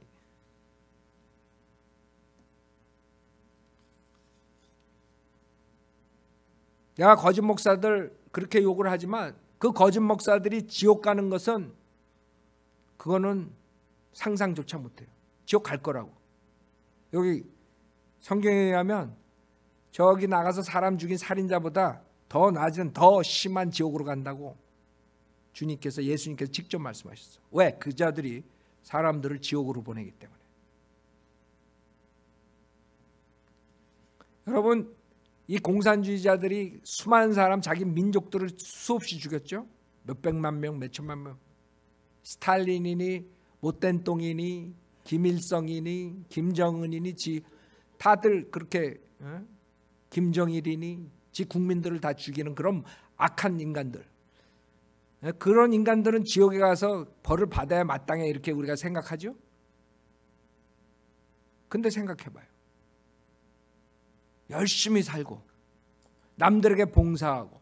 내가 거짓 목사들 그렇게 욕을 하지만 그 거짓 목사들이 지옥 가는 것은 그거는 상상조차 못해요. 지옥 갈 거라고. 여기 성경에 의하면 저기 나가서 사람 죽인 살인자보다 더 낮은 더 심한 지옥으로 간다고 주님께서, 예수님께서 직접 말씀하셨어요. 왜? 그 자들이 사람들을 지옥으로 보내기 때문에. 여러분, 이 공산주의자들이 수많은 사람, 자기 민족들을 수없이 죽였죠. 몇백만 명, 몇천만 명. 스탈린이니 못된 똥이니 김일성이니 김정은이니 지 다들 그렇게 어? 김정일이니 지 국민들을 다 죽이는 그런 악한 인간들. 그런 인간들은 지옥에 가서 벌을 받아야 마땅해 이렇게 우리가 생각하죠. 근데 생각해봐요. 열심히 살고 남들에게 봉사하고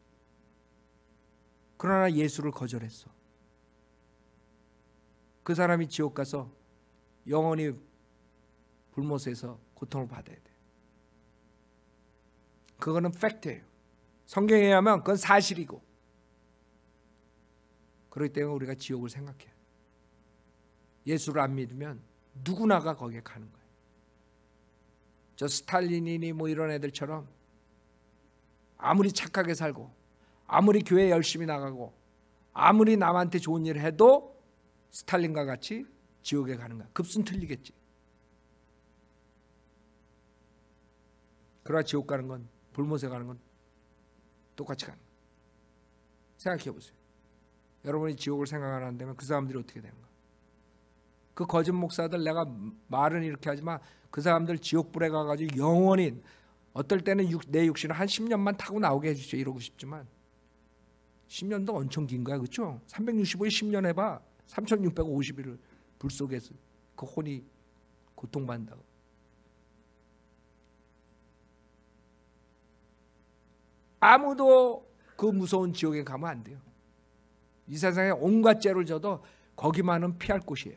그러나 예수를 거절했어. 그 사람이 지옥 가서 영원히 불못에서 고통을 받아야 돼. 그거는 팩트예요. 성경에 의하면 그건 사실이고. 그렇기 때문에 우리가 지옥을 생각해요. 예수를 안 믿으면 누구나가 거기에 가는 거예요. 저 스탈린이니 뭐 이런 애들처럼 아무리 착하게 살고 아무리 교회 열심히 나가고 아무리 남한테 좋은 일을 해도 스탈린과 같이 지옥에 가는 거야. 급순 틀리겠지. 그러나 지옥 가는 건, 불못에 가는 건 똑같이 가는 거예요. 생각해 보세요. 여러분이 지옥을 생각 안 한다면 그 사람들이 어떻게 되는가? 그 거짓 목사들, 내가 말은 이렇게 하지만 그 사람들 지옥불에 가가지고 영원히, 어떨 때는 육, 내 육신을 한 십 년만 타고 나오게 해주세요 이러고 싶지만 십 년도 엄청 긴 거야, 그렇죠? 삼백육십오 일 십 년 해봐. 삼천육백오십 일을 불 속에서 그 혼이 고통받는다고. 아무도 그 무서운 지옥에 가면 안 돼요. 이 세상에 온갖 죄를 져도 거기만은 피할 곳이에요.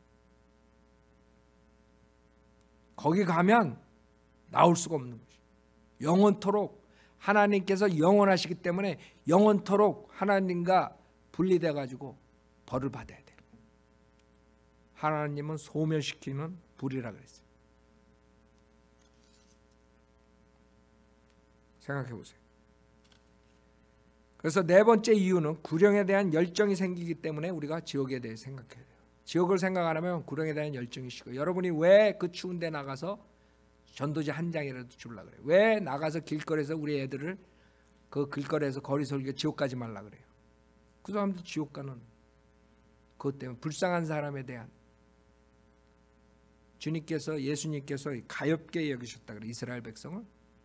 거기 가면 나올 수가 없는 것이에요. 영원토록 하나님께서 영원하시기 때문에 영원토록 하나님과 분리돼 가지고 벌을 받아야 돼요. 하나님은 소멸시키는 불이라 그랬어요. 생각해 보세요. 그래서 네 번째 이유는 구령에 대한 열정이 생기기 때문에 우리가 지옥에 대해 생각해야 돼요. 지옥을 생각 안 하면 구령에 대한 열정이 식어요. 여러분이 왜 그 추운 데 나가서 전도지 한 장이라도 주려고 그래요? 왜 나가서 길거리에서 우리 애들을 그 길거리에서 거리 설교 지옥 가지 말라 그래요? 그 사람들 지옥 가는 그것 때문에, 불쌍한 사람에 대한, 주님께서, 예수님께서 가엾게 여기셨다 그래요, 이스라엘 백성을.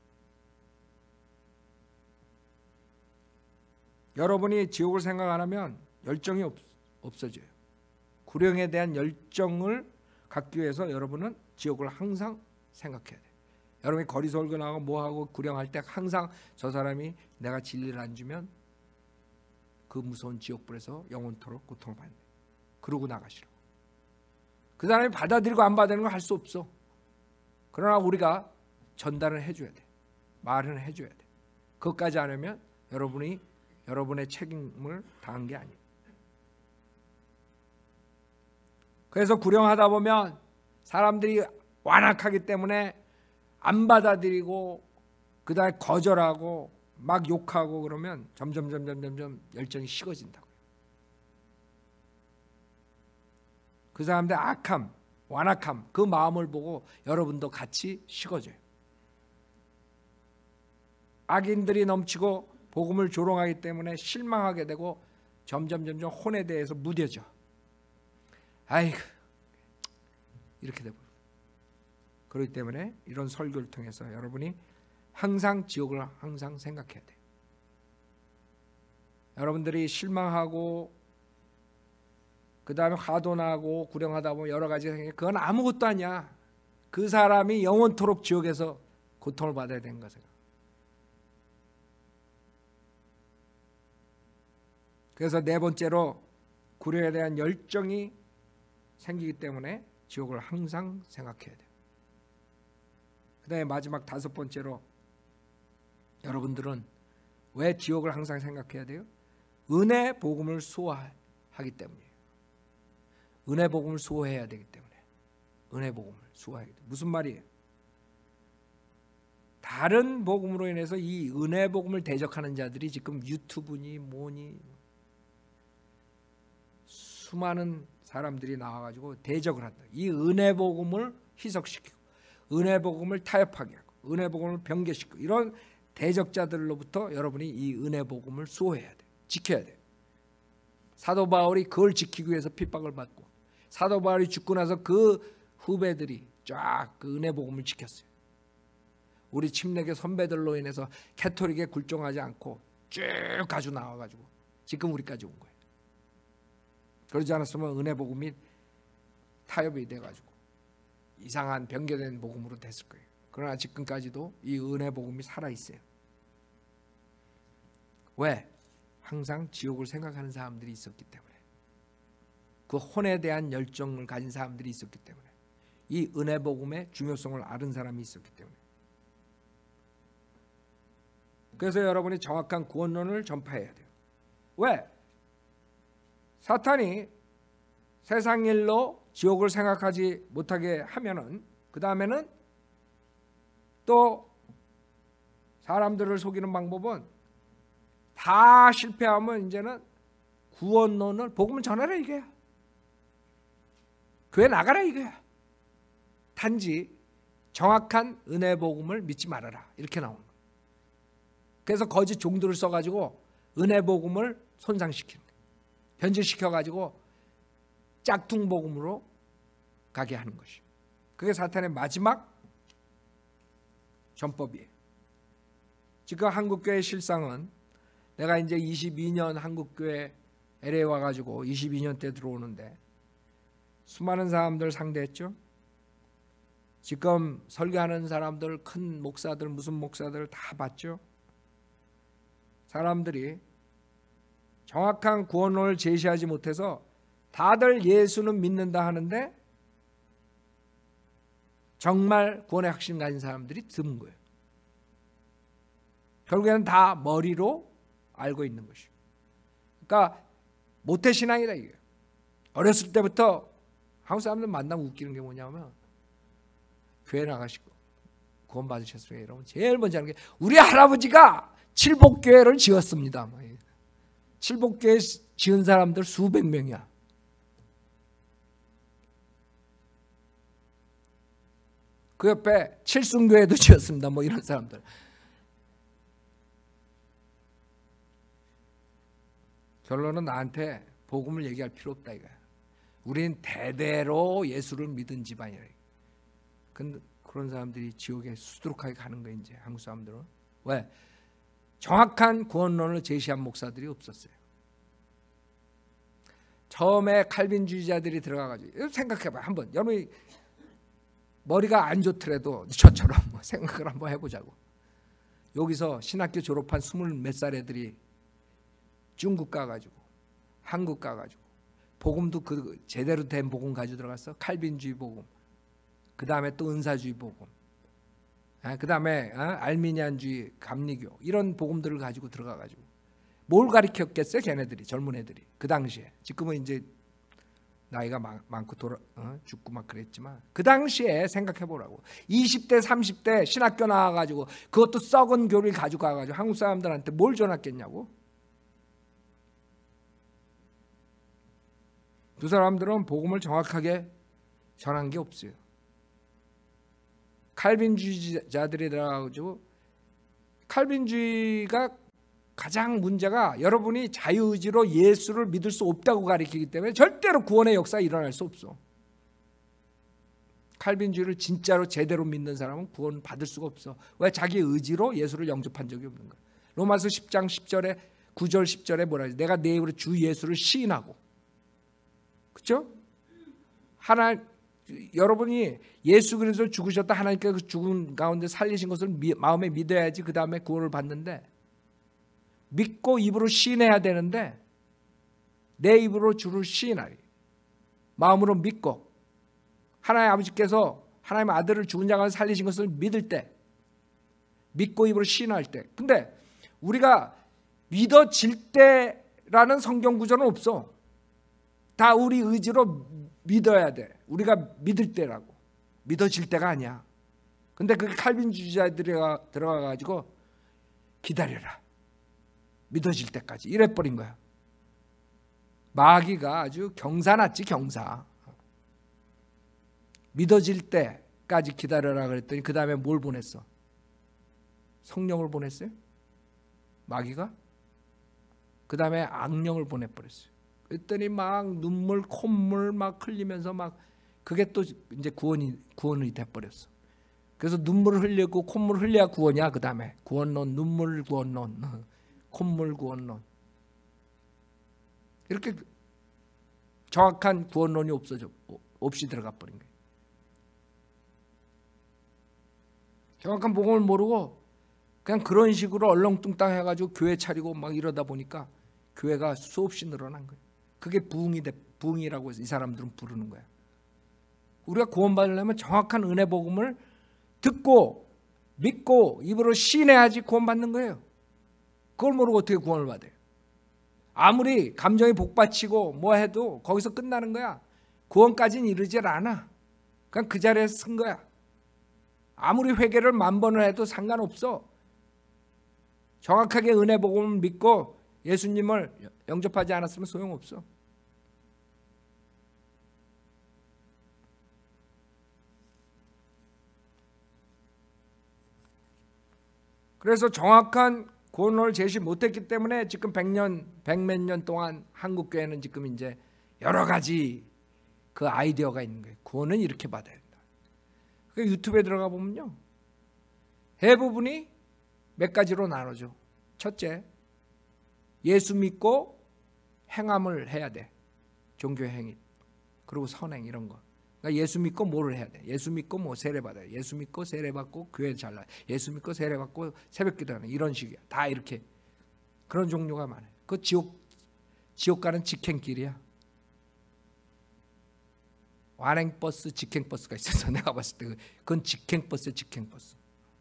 여러분이 지옥을 생각 안 하면 열정이 없, 없어져요. 구령에 대한 열정을 갖기 위해서 여러분은 지옥을 항상 생각해야 돼요. 여러분이 거리 설교 나가고 뭐하고 구령할 때 항상 저 사람이 내가 진리를 안 주면 그 무서운 지옥불에서 영원토록 고통을 받네, 그러고 나가시라고. 그 사람이 받아들이고 안 받아들이는 거 할 수 없어. 그러나 우리가 전달을 해줘야 돼. 말은 해줘야 돼. 그것까지 안 하면 여러분이 여러분의 책임을 다한 게 아니에요. 그래서 구령하다 보면 사람들이 완악하기 때문에 안 받아들이고 그 다음에 거절하고 막 욕하고 그러면 점점 점점 점점 열정이 식어진다고요. 그 사람들 악함, 완악함, 그 마음을 보고 여러분도 같이 식어져요. 악인들이 넘치고 복음을 조롱하기 때문에 실망하게 되고 점점 점점 혼에 대해서 무뎌져. 아이고, 이렇게 되고. 그렇기 때문에 이런 설교를 통해서 여러분이 항상 지옥을 항상 생각해야 돼요. 여러분들이 실망하고 그 다음에 화도 나고 구령하다 보면 여러 가지가 생겨. 그건 아무것도 아니야. 그 사람이 영원토록 지옥에서 고통을 받아야 되는 거죠. 그래서 네 번째로 구령에 대한 열정이 생기기 때문에 지옥을 항상 생각해야 돼요. 그 다음에 마지막 다섯 번째로 여러분들은 왜 지옥을 항상 생각해야 돼요? 은혜 복음을 수호하기 때문이에요. 은혜 복음을 수호해야 되기 때문에. 은혜 복음을 수호하기 때문에. 무슨 말이에요? 다른 복음으로 인해서 이 은혜 복음을 대적하는 자들이 지금 유튜브니 뭐니 수많은 사람들이 나와가지고 대적을 한다. 이 은혜 복음을 희석시키고 은혜 복음을 타협하게 하고 은혜 복음을 변개시키고 이런 대적자들로부터 여러분이 이 은혜 복음을 수호해야 돼. 지켜야 돼. 사도 바울이 그걸 지키기 위해서 핍박을 받고 사도 바울이 죽고 나서 그 후배들이 쫙 그 은혜 복음을 지켰어요. 우리 침례교 선배들로 인해서 캐토릭에 굴종하지 않고 쭉 가지고 나와가지고 지금 우리까지 온 거예요. 그러지 않았으면 은혜 복음이 타협이 돼가지고 이상한 변개된 복음으로 됐을 거예요. 그러나 지금까지도 이 은혜 복음이 살아있어요. 왜? 항상 지옥을 생각하는 사람들이 있었기 때문에, 그 혼에 대한 열정을 가진 사람들이 있었기 때문에, 이 은혜 복음의 중요성을 아는 사람이 있었기 때문에. 그래서 여러분이 정확한 구원론을 전파해야 돼요. 왜? 사탄이 세상 일로 지옥을 생각하지 못하게 하면은 그 다음에는 또 사람들을 속이는 방법은 다 실패하면 이제는 구원론을 복음을 전하라 이거야. 교회 나가라 이거야. 단지 정확한 은혜 복음을 믿지 말아라 이렇게 나오는 거예요. 그래서 거짓 종들을 써가지고 은혜 복음을 손상시키는 거예요. 변질시켜가지고 짝퉁 복음으로 가게 하는 것이에요. 그게 사탄의 마지막 전법이에요. 지금 한국교회 실상은 내가 이제 이십이 년 한국교회 엘에이 와가지고 이십이 년 때 들어오는데 수많은 사람들 상대했죠. 지금 설교하는 사람들, 큰 목사들, 무슨 목사들 다 봤죠. 사람들이 정확한 구원론을 제시하지 못해서 다들 예수는 믿는다 하는데 정말 구원의 확신 가진 사람들이 드문 거예요. 결국에는 다 머리로 알고 있는 것이에요. 그러니까 모태신앙이다 이게. 어렸을 때부터 한국 사람들 만나면 웃기는 게 뭐냐면 교회 나가시고 구원 받으셨어요 이러면 제일 먼저 하는 게 우리 할아버지가 칠복교회를 지었습니다. 칠복교회 지은 사람들 수백 명이야. 그 옆에 칠순교회도 지었습니다. 뭐 이런 사람들. 결론은 나한테 복음을 얘기할 필요 없다 이거야. 우린 대대로 예수를 믿은 집안이라. 근데 그런 사람들이 지옥에 수두룩하게 가는 거야 이제 한국 사람들은. 왜? 정확한 구원론을 제시한 목사들이 없었어요. 처음에 칼빈주의자들이 들어가가지고 생각해봐 한번. 여러분이 머리가 안 좋더라도 저처럼 생각을 한번 해보자고. 여기서 신학교 졸업한 스물 몇 살 애들이 중국 가가지고 한국 가가지고 복음도 그 제대로 된 복음 가지고 들어갔어. 칼빈주의 복음, 그 다음에 또 은사주의 복음, 아, 그 다음에 어? 알미니안주의 감리교 이런 복음들을 가지고 들어가가지고 뭘 가르쳤겠어요 걔네들이, 젊은 애들이 그 당시에. 지금은 이제 나이가 많, 많고 돌아, 어? 죽고 막 그랬지만 그 당시에 생각해보라고. 이십 대 삼십 대 신학교 나와가지고 그것도 썩은 교리를 가지고 가가지고 한국 사람들한테 뭘 전했겠냐고. 두 사람들은 복음을 정확하게 전한 게 없어요. 칼빈주의자들이 들어가가지고, 칼빈주의가 가장 문제가 여러분이 자유의지로 예수를 믿을 수 없다고 가르치기 때문에 절대로 구원의 역사가 일어날 수 없어. 칼빈주의를 진짜로 제대로 믿는 사람은 구원 받을 수가 없어. 왜? 자기 의지로 예수를 영접한 적이 없는 거야. 로마서 십 장 십 절에 구 절 십 절에 뭐라 하지? 내가 내 입으로 주 예수를 시인하고, 그렇죠? 하나 여러분이 예수 그리스도 죽으셨다, 하나님께서 그 죽은 가운데 살리신 것을 미, 마음에 믿어야지 그 다음에 구원을 받는데, 믿고 입으로 시인해야 되는데 내 입으로 주를 시인하리, 마음으로 믿고 하나님 아버지께서 하나님 아들을 죽은 자 가운데 살리신 것을 믿을 때, 믿고 입으로 시인할 때. 근데 우리가 믿어질 때라는 성경 구절은 없어. 다 우리 의지로 믿어야 돼. 우리가 믿을 때라고. 믿어질 때가 아니야. 근데 그 칼빈주의자들이 들어가가지고 기다려라, 믿어질 때까지 이래버린 거야. 마귀가 아주 경사 났지, 경사. 믿어질 때까지 기다려라 그랬더니 그 다음에 뭘 보냈어? 성령을 보냈어요? 마귀가? 그 다음에 악령을 보내버렸어요. 그랬더니 막 눈물 콧물 막 흘리면서 막, 그게 또 이제 구원이 구원이 돼버렸어. 그래서 눈물을 흘리고 콧물 흘려야 구원이야. 그 다음에 구원론, 눈물 구원론, 콧물 구원론, 이렇게 정확한 구원론이 없어져 없이 들어가 버린 거예요. 정확한 복음을 모르고 그냥 그런 식으로 얼렁뚱땅 해가지고 교회 차리고 막 이러다 보니까 교회가 수없이 늘어난 거예요. 그게 부흥이 돼, 부흥이라고 해서 이 사람들은 부르는 거야. 우리가 구원받으려면 정확한 은혜 복음을 듣고 믿고 입으로 시인해야지 구원받는 거예요. 그걸 모르고 어떻게 구원을 받아요? 아무리 감정이 복받치고 뭐 해도 거기서 끝나는 거야. 구원까지는 이르질 않아. 그냥 그 자리에서 쓴 거야. 아무리 회개를 만 번을 해도 상관없어. 정확하게 은혜 복음을 믿고 예수님을 영접하지 않았으면 소용없어. 그래서 정확한 구원론을 제시 못했기 때문에 지금 백 년, 백몇 년 동안 한국 교회는 지금 이제 여러 가지 그 아이디어가 있는 거예요. 구원은 이렇게 받아야 된다. 그 유튜브에 들어가 보면요, 대부분이 몇 가지로 나눠져. 첫째, 예수 믿고 행함을 해야 돼. 종교 행위, 그리고 선행 이런 거. 그러니까 예수 믿고 뭐를 해야 돼? 예수 믿고 뭐 세례 받아요. 예수 믿고 세례 받고 교회 잘라. 예수 믿고 세례 받고 새벽기도하는 이런 식이야. 다 이렇게 그런 종류가 많아요. 그 지옥 지옥 가는 직행길이야. 완행버스, 직행버스가 있어서 내가 봤을 때 그건 직행버스야, 직행버스.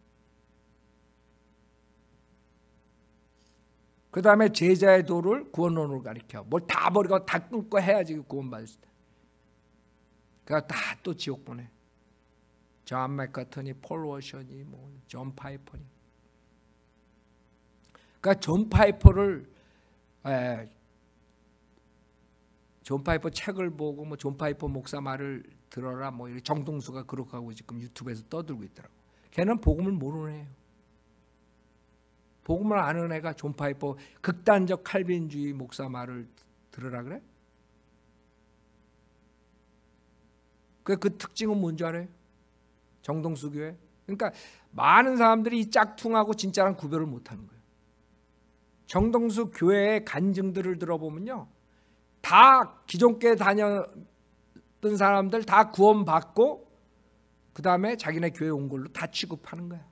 그 다음에 제자의 도를 구원론으로 가르쳐. 뭘 다 버리고 다 끊고 해야지 구원받을 수 있다. 그러니까 다 또 지옥 보내. 존 맥카트니, 폴 워셔니, 뭐 존 파이퍼니. 그러니까 존 파이퍼를 에, 존 파이퍼 책을 보고 뭐 존 파이퍼 목사 말을 들어라 뭐 정동수가 그렇게 하고 지금 유튜브에서 떠들고 있더라고. 걔는 복음을 모르는 애예요. 복음을 아는 애가 존 파이퍼 극단적 칼빈주의 목사 말을 들으라 그래? 그, 그 특징은 뭔지 알아요? 정동수 교회. 그러니까 많은 사람들이 이 짝퉁하고 진짜랑 구별을 못하는 거예요. 정동수 교회의 간증들을 들어보면요, 다 기존교회 다녔던 사람들 다 구원받고 그 다음에 자기네 교회 온 걸로 다 취급하는 거야.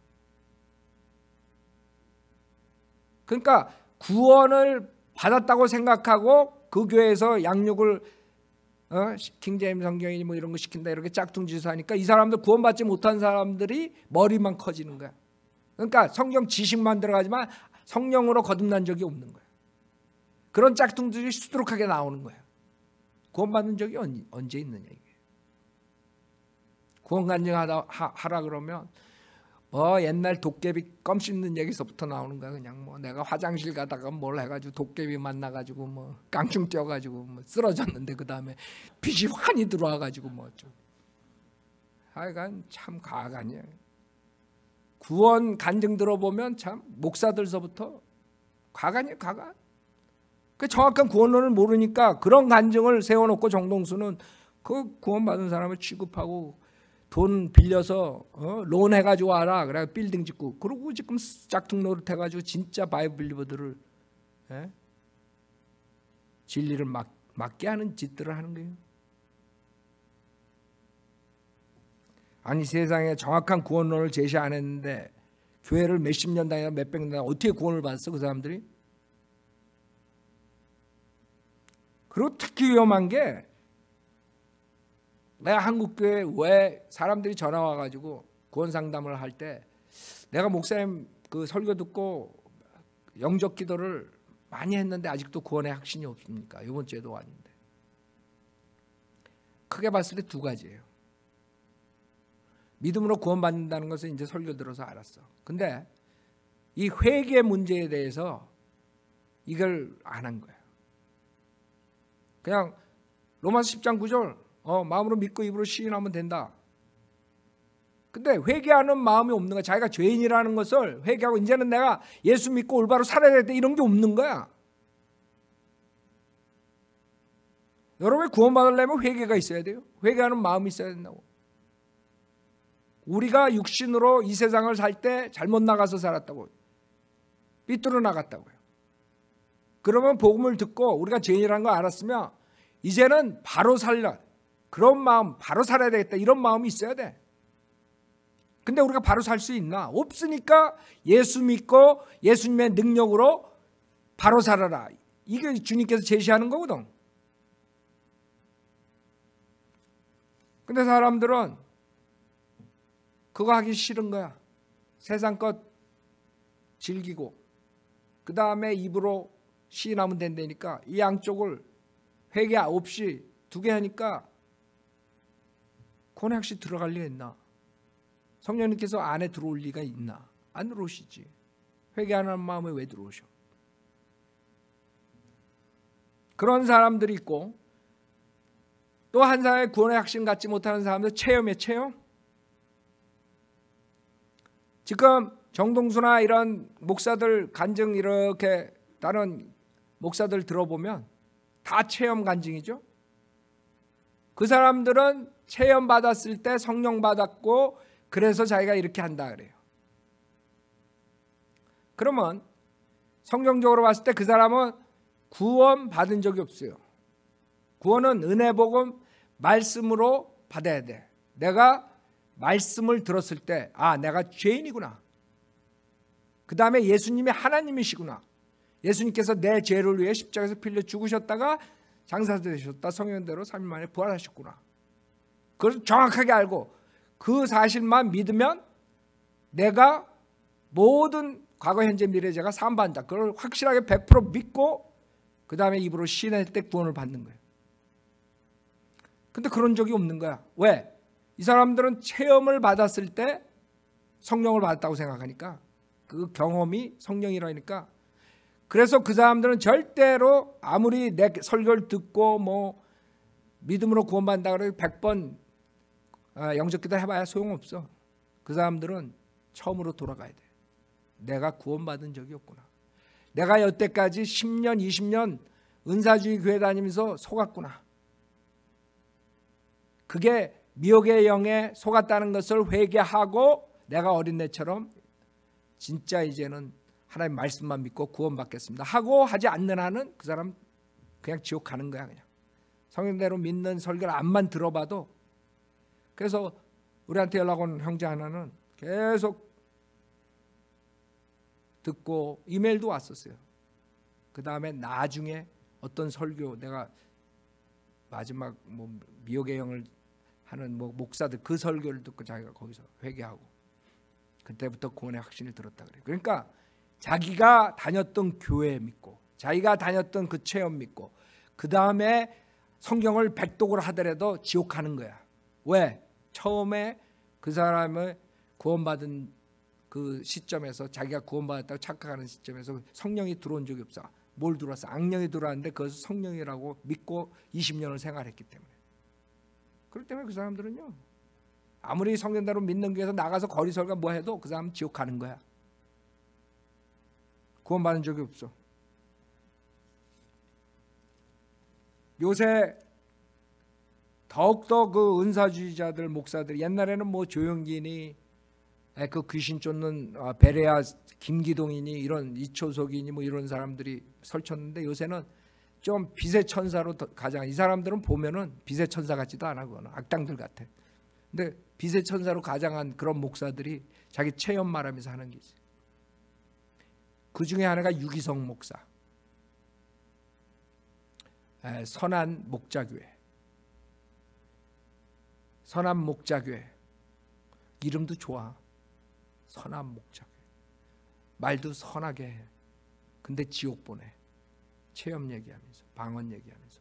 그러니까 구원을 받았다고 생각하고 그 교회에서 양육을 어? 킹제임 성경이니 뭐 이런 거 시킨다 이렇게 짝퉁짓을 하니까 이 사람들 구원받지 못한 사람들이 머리만 커지는 거야. 그러니까 성경 지식만 들어가지만 성령으로 거듭난 적이 없는 거야. 그런 짝퉁들이 수두룩하게 나오는 거야. 구원받는 적이 언, 언제 있느냐 이게. 구원 간증하다 하라 그러면 뭐 옛날 도깨비 껌 씹는 얘기서부터 나오는 거야. 그냥 뭐 내가 화장실 가다가 뭘 해가지고 도깨비 만나가지고 뭐 깡충 뛰어가지고 뭐 쓰러졌는데 그 다음에 빛이 환히 들어와가지고 뭐 좀. 하여간 참 가관이야. 구원 간증 들어보면 참 목사들서부터 가관이야, 가관. 그 정확한 구원론을 모르니까 그런 간증을 세워놓고 정동수는 그 구원받은 사람을 취급하고 돈 빌려서 어? 론 해가지고 와라 그래 빌딩 짓고 그러고 지금 짝퉁 노릇 해가지고 진짜 바이블리버들을 예? 진리를 막, 막게 하는 짓들을 하는 거예요. 아니 세상에 정확한 구원론을 제시 안 했는데 교회를 몇십 년 다니다 몇백 년 다니다 어떻게 구원을 받았어 그 사람들이? 그리고 특히 위험한 게 내가 한국교회 왜 사람들이 전화 와가지고 구원 상담을 할 때 내가 목사님 그 설교 듣고 영접 기도를 많이 했는데 아직도 구원의 확신이 없습니까? 이번 주에도 왔는데 크게 봤을 때 두 가지예요. 믿음으로 구원받는다는 것을 이제 설교 들어서 알았어. 근데 이 회개 문제에 대해서 이걸 안 한 거야. 그냥 로마서 십 장 구 절 어, 마음으로 믿고 입으로 시인하면 된다. 근데 회개하는 마음이 없는 거야. 자기가 죄인이라는 것을 회개하고 이제는 내가 예수 믿고 올바로 살아야 될 때 이런 게 없는 거야. 여러분이 구원받으려면 회개가 있어야 돼요. 회개하는 마음이 있어야 된다고. 우리가 육신으로 이 세상을 살 때 잘못 나가서 살았다고. 삐뚤어 나갔다고요. 그러면 복음을 듣고 우리가 죄인이라는 걸 알았으면 이제는 바로 살라. 그런 마음, 바로 살아야 되겠다. 이런 마음이 있어야 돼. 근데 우리가 바로 살 수 있나? 없으니까 예수 믿고 예수님의 능력으로 바로 살아라. 이게 주님께서 제시하는 거거든. 근데 사람들은 그거 하기 싫은 거야. 세상 것 즐기고 그 다음에 입으로 시인하면 된다니까 이 양쪽을 회개 없이 두 개 하니까 구원의 확신 들어갈 리가 있나? 성령님께서 안에 들어올 리가 있나? 안 들어오시지. 회개하는 마음에 왜 들어오셔? 그런 사람들이 있고 또 한 사람의 구원의 확신 갖지 못하는 사람들 체험이에요. 체험. 지금 정동수나 이런 목사들 간증 이렇게 다른 목사들 들어보면 다 체험 간증이죠. 그 사람들은 체험 받았을 때 성령 받았고 그래서 자기가 이렇게 한다 그래요. 그러면 성경적으로 봤을 때 그 사람은 구원 받은 적이 없어요. 구원은 은혜 복음 말씀으로 받아야 돼. 내가 말씀을 들었을 때 아 내가 죄인이구나. 그 다음에 예수님이 하나님이시구나. 예수님께서 내 죄를 위해 십자가에서 피 흘려 죽으셨다가 장사되셨다. 성령대로 삼 일 만에 부활하셨구나. 그걸 정확하게 알고 그 사실만 믿으면 내가 모든 과거 현재 미래 죄가 사함받는다. 그걸 확실하게 백 퍼센트 믿고 그 다음에 입으로 시인할 때 구원을 받는 거예요. 근데 그런 적이 없는 거야. 왜? 이 사람들은 체험을 받았을 때 성령을 받았다고 생각하니까 그 경험이 성령이라니까. 그래서 그 사람들은 절대로 아무리 내 설교를 듣고 뭐 믿음으로 구원받는다 그래도 백 번 영접기도 해봐야 소용없어. 그 사람들은 처음으로 돌아가야 돼. 내가 구원받은 적이 없구나. 내가 여태까지 십 년 이십 년 은사주의 교회 다니면서 속았구나. 그게 미혹의 영에 속았다는 것을 회개하고 내가 어린애처럼 진짜 이제는 하나님 말씀만 믿고 구원받겠습니다 하고 하지 않는 한은 그 사람 그냥 지옥 가는 거야. 그냥 성경대로 믿는 설교를 암만 들어봐도. 그래서 우리한테 연락 온 형제 하나는 계속 듣고 이메일도 왔었어요. 그 다음에 나중에 어떤 설교 내가 마지막 뭐 미혹의 영을 하는 뭐 목사들 그 설교를 듣고 자기가 거기서 회개하고 그때부터 구원의 확신을 들었다 그래요. 그러니까 자기가 다녔던 교회 믿고 자기가 다녔던 그 체험 믿고 그 다음에 성경을 백독을 하더라도 지옥 가는 거야. 왜? 처음에 그 사람을 구원받은 그 시점에서 자기가 구원받았다고 착각하는 시점에서 성령이 들어온 적이 없어. 뭘 들어왔어? 악령이 들어왔는데 그것을 성령이라고 믿고 이십 년을 생활했기 때문에. 그렇기 때문에 그 사람들은요 아무리 성경대로 믿는 교회에서 나가서 거리 설교 뭐 해도 그 사람은 지옥 가는 거야. 구원받은 적이 없어. 요새 더욱더 그 은사주의자들 목사들 옛날에는 뭐 조영기니 그 귀신 쫓는 베레아 김기동이니 이런 이초석이니 뭐 이런 사람들이 설쳤는데 요새는 좀 빛의 천사로 가장 이 사람들은 보면은 빛의 천사 같지도 않아. 그거는 악당들 같아. 근데 빛의 천사로 가장한 그런 목사들이 자기 체험 말하면서 하는 게 있어요. 그 중에 하나가 유기성 목사, 에, 선한 목자교회. 선한 목자교회 이름도 좋아. 선한 목자교회. 말도 선하게 해. 근데 지옥 보내. 체험 얘기하면서 방언 얘기하면서.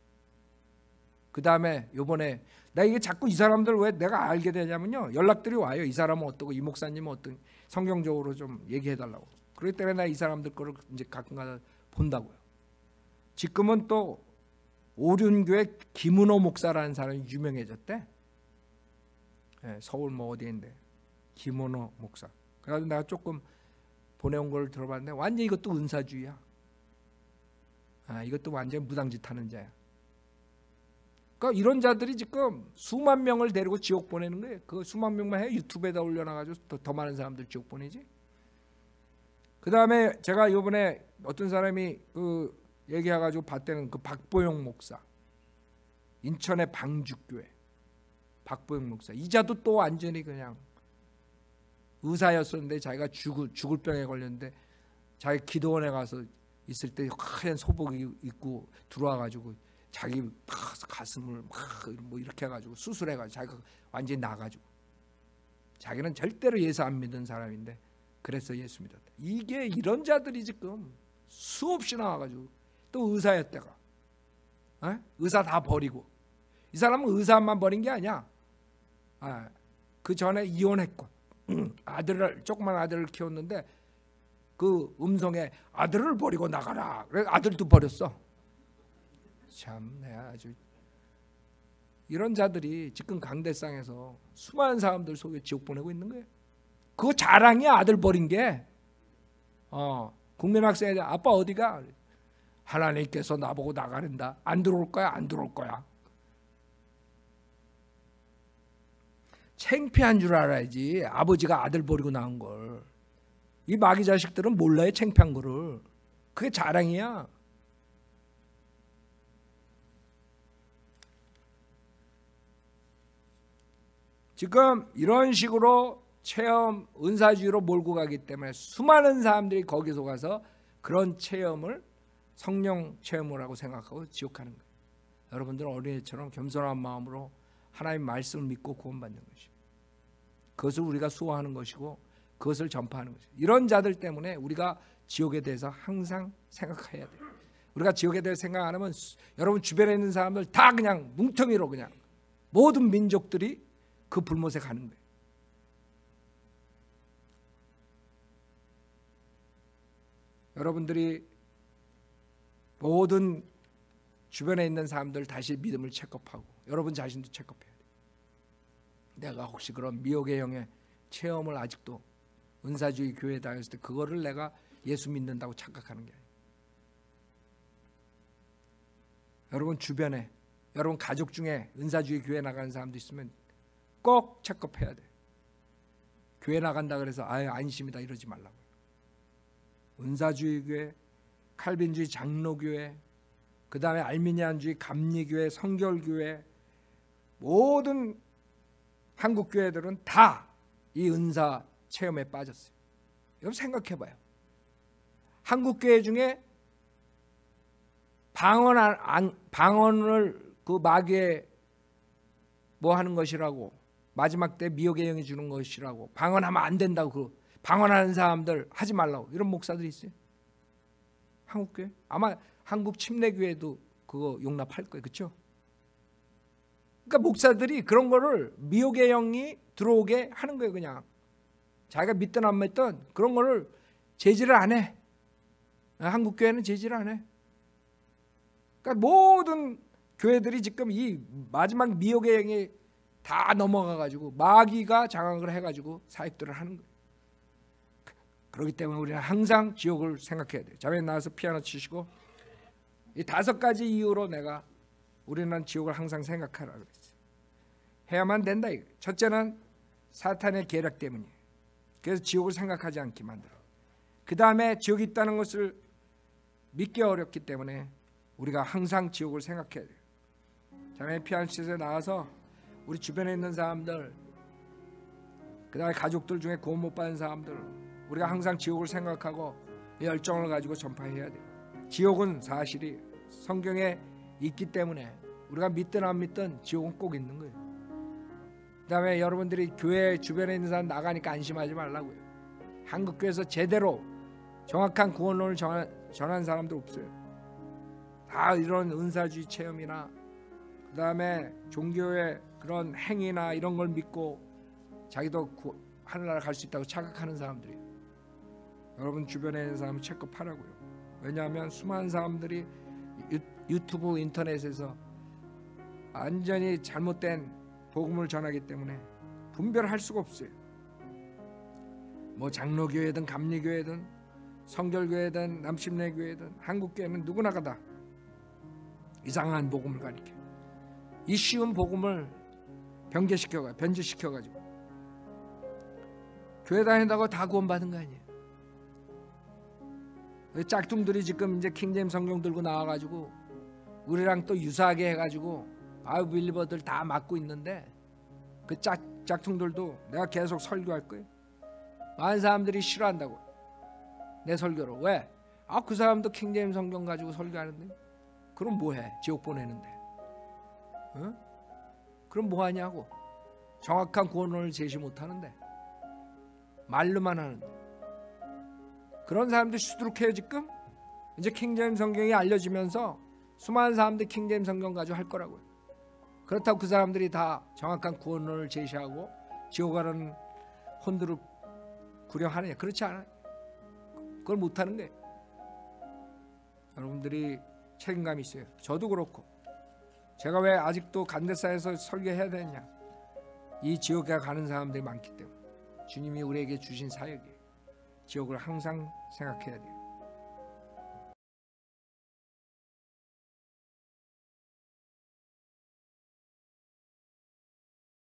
그 다음에 요번에 나 이게 자꾸 이 사람들 왜 내가 알게 되냐면요 연락들이 와요. 이 사람은 어떻고 이 목사님은 어떤 성경적으로 좀 얘기해달라고. 그렇기 때문에 나 이 사람들 거를 이제 가끔가다 본다고요. 지금은 또 오륜교회 김은호 목사라는 사람이 유명해졌대. 네, 서울 뭐 어디인데 김은호 목사. 그래서 내가 조금 보내온 걸 들어봤는데 완전 이것도 은사주의야. 아, 이것도 완전 무당짓 하는 자야. 그러니까 이런 자들이 지금 수만 명을 데리고 지옥 보내는 거예요. 그 수만 명만 해 유튜브에다 올려놔가지고 더, 더 많은 사람들 지옥 보내지. 그 다음에 제가 이번에 어떤 사람이 그 얘기해가지고 봤다는 그 박보영 목사, 인천의 방죽교회 박보영 목사. 이자도 또 완전히 그냥 의사였었는데 자기가 죽을, 죽을 병에 걸렸는데 자기 기도원에 가서 있을 때 하얀 소복 입고 들어와가지고 자기 막 가슴을 막 뭐 이렇게 해가지고 수술해가지고 자기가 완전히 나가지고 자기는 절대로 예수 안 믿는 사람인데 그래서 예수 믿었다. 이게 이런 자들이 지금 수없이 나와가지고 또 의사였다가 에? 의사 다 버리고. 이 사람은 의사만 버린 게 아니야. 아, 그 전에 이혼했고 아들을 조그만 아들을 키웠는데 그 음성에 아들을 버리고 나가라. 그래 아들도 버렸어. 참 내가 아주 이런 자들이 지금 강대상에서 수많은 사람들 속에 지옥 보내고 있는 거예요. 그거 자랑이야. 아들 버린 게. 어, 국민학생이 아빠 어디가? 하나님께서 나보고 나가는다. 안 들어올 거야? 안 들어올 거야? 창피한 줄 알아야지. 아버지가 아들 버리고 나온 걸. 이 마귀 자식들은 몰라요. 창피한 거를. 그게 자랑이야. 지금 이런 식으로 체험 은사주의로 몰고 가기 때문에 수많은 사람들이 거기서 가서 그런 체험을 성령 체험을 하고 생각하고 지옥하는 거예요. 여러분들은 어린애처럼 겸손한 마음으로 하나님 말씀을 믿고 구원받는 것이고, 그것을 우리가 수호하는 것이고 그것을 전파하는 것이고, 이런 자들 때문에 우리가 지옥에 대해서 항상 생각해야 돼요. 우리가 지옥에 대해서 생각 안 하면 여러분 주변에 있는 사람들 다 그냥 뭉텅이로 그냥 모든 민족들이 그 불못에 가는 거예요. 여러분들이 모든 주변에 있는 사람들 다시 믿음을 체크하고 여러분 자신도 체크해야 돼요. 내가 혹시 그런 미혹의 영의 체험을 아직도 은사주의 교회에 다녔을 때 그거를 내가 예수 믿는다고 착각하는 게 아니에요. 여러분 주변에 여러분 가족 중에 은사주의 교회 나가는 사람도 있으면 꼭 체크해야 돼. 교회 나간다 그래서 아유 안심이다 이러지 말라고. 은사주의 교회, 칼빈주의 장로교회, 그 다음에 알미니안주의 감리교회, 성결교회, 모든 한국 교회들은 다 이 은사 체험에 빠졌어요. 여러분 생각해봐요. 한국 교회 중에 방언 방언을 그 마귀에 뭐 하는 것이라고, 마지막 때 미혹의 영이 주는 것이라고, 방언하면 안 된다고, 그 방언하는 사람들 하지 말라고 이런 목사들이 있어요. 한국 교회 아마 한국 침례교회도 그거 용납할 거예요. 그렇죠? 그러니까 목사들이 그런 거를 미혹의 영이 들어오게 하는 거예요. 그냥 자기가 믿든 안 믿든 그런 거를 제지를 안 해. 한국 교회는 제지를 안 해. 그러니까 모든 교회들이 지금 이 마지막 미혹의 영이 다 넘어가 가지고 마귀가 장악을 해 가지고 사역들을 하는 거예요. 그렇기 때문에 우리는 항상 지옥을 생각해야 돼요. 자매 나와서 피아노 치시고, 이 다섯 가지 이유로 내가 우리는 지옥을 항상 생각하라 그랬어요. 해야만 된다. 첫째는 사탄의 계략 때문이에요. 그래서 지옥을 생각하지 않게 만들어. 그 다음에 지옥이 있다는 것을 믿기 어렵기 때문에 우리가 항상 지옥을 생각해야 돼요. 자매 피아노 치셔서 나와서 우리 주변에 있는 사람들, 그 다음에 가족들 중에 구원 못 받은 사람들, 우리가 항상 지옥을 생각하고 열정을 가지고 전파해야 돼요. 지옥은 사실이 성경에 있기 때문에 우리가 믿든 안 믿든 지옥은 꼭 있는 거예요. 그 다음에 여러분들이 교회 주변에 있는 사람 나가니까 안심하지 말라고요. 한국교회에서 제대로 정확한 구원론을 전한, 전한 사람도 없어요. 다 이런 은사주의 체험이나 그 다음에 종교의 그런 행위나 이런 걸 믿고 자기도 구, 하늘나라 갈 수 있다고 착각하는 사람들이, 여러분 주변에 있는 사람을 체크하라고요. 왜냐하면 수많은 사람들이 유, 유튜브 인터넷에서 완전히 잘못된 복음을 전하기 때문에 분별할 수가 없어요. 뭐 장로교회든 감리교회든 성결교회든 남침례교회든 한국교회는 누구나 다 이상한 복음을 가리켜, 이 쉬운 복음을 변개시켜가 변질시켜가지고 교회 다닌다고 다 구원받은 거 아니에요. 짝퉁들이 지금 이제 킹제임 성경 들고 나와가지고 우리랑 또 유사하게 해가지고 아유 빌리버들 다 맞고 있는데, 그 짝, 짝퉁들도 내가 계속 설교할 거예요. 많은 사람들이 싫어한다고 내 설교로. 왜? 아 그 사람도 킹제임 성경 가지고 설교하는데 그럼 뭐해? 지옥 보내는데. 어? 그럼 뭐하냐고. 정확한 구원론을 제시 못하는데 말로만 하는데. 그런 사람들이 수두룩해요. 지금 이제 킹제임 성경이 알려지면서 수많은 사람들이 킹제임 성경 가지고 할 거라고요. 그렇다고 그 사람들이 다 정확한 구원론을 제시하고 지옥 가는 혼들을 구령하느냐? 그렇지 않아요. 그걸 못하는 거예요. 여러분들이 책임감이 있어요. 저도 그렇고. 제가 왜 아직도 간대사에서 설교해야 되냐? 이 지옥에 가는 사람들이 많기 때문에. 주님이 우리에게 주신 사역이에요. 지옥을 항상 생각해야 돼요.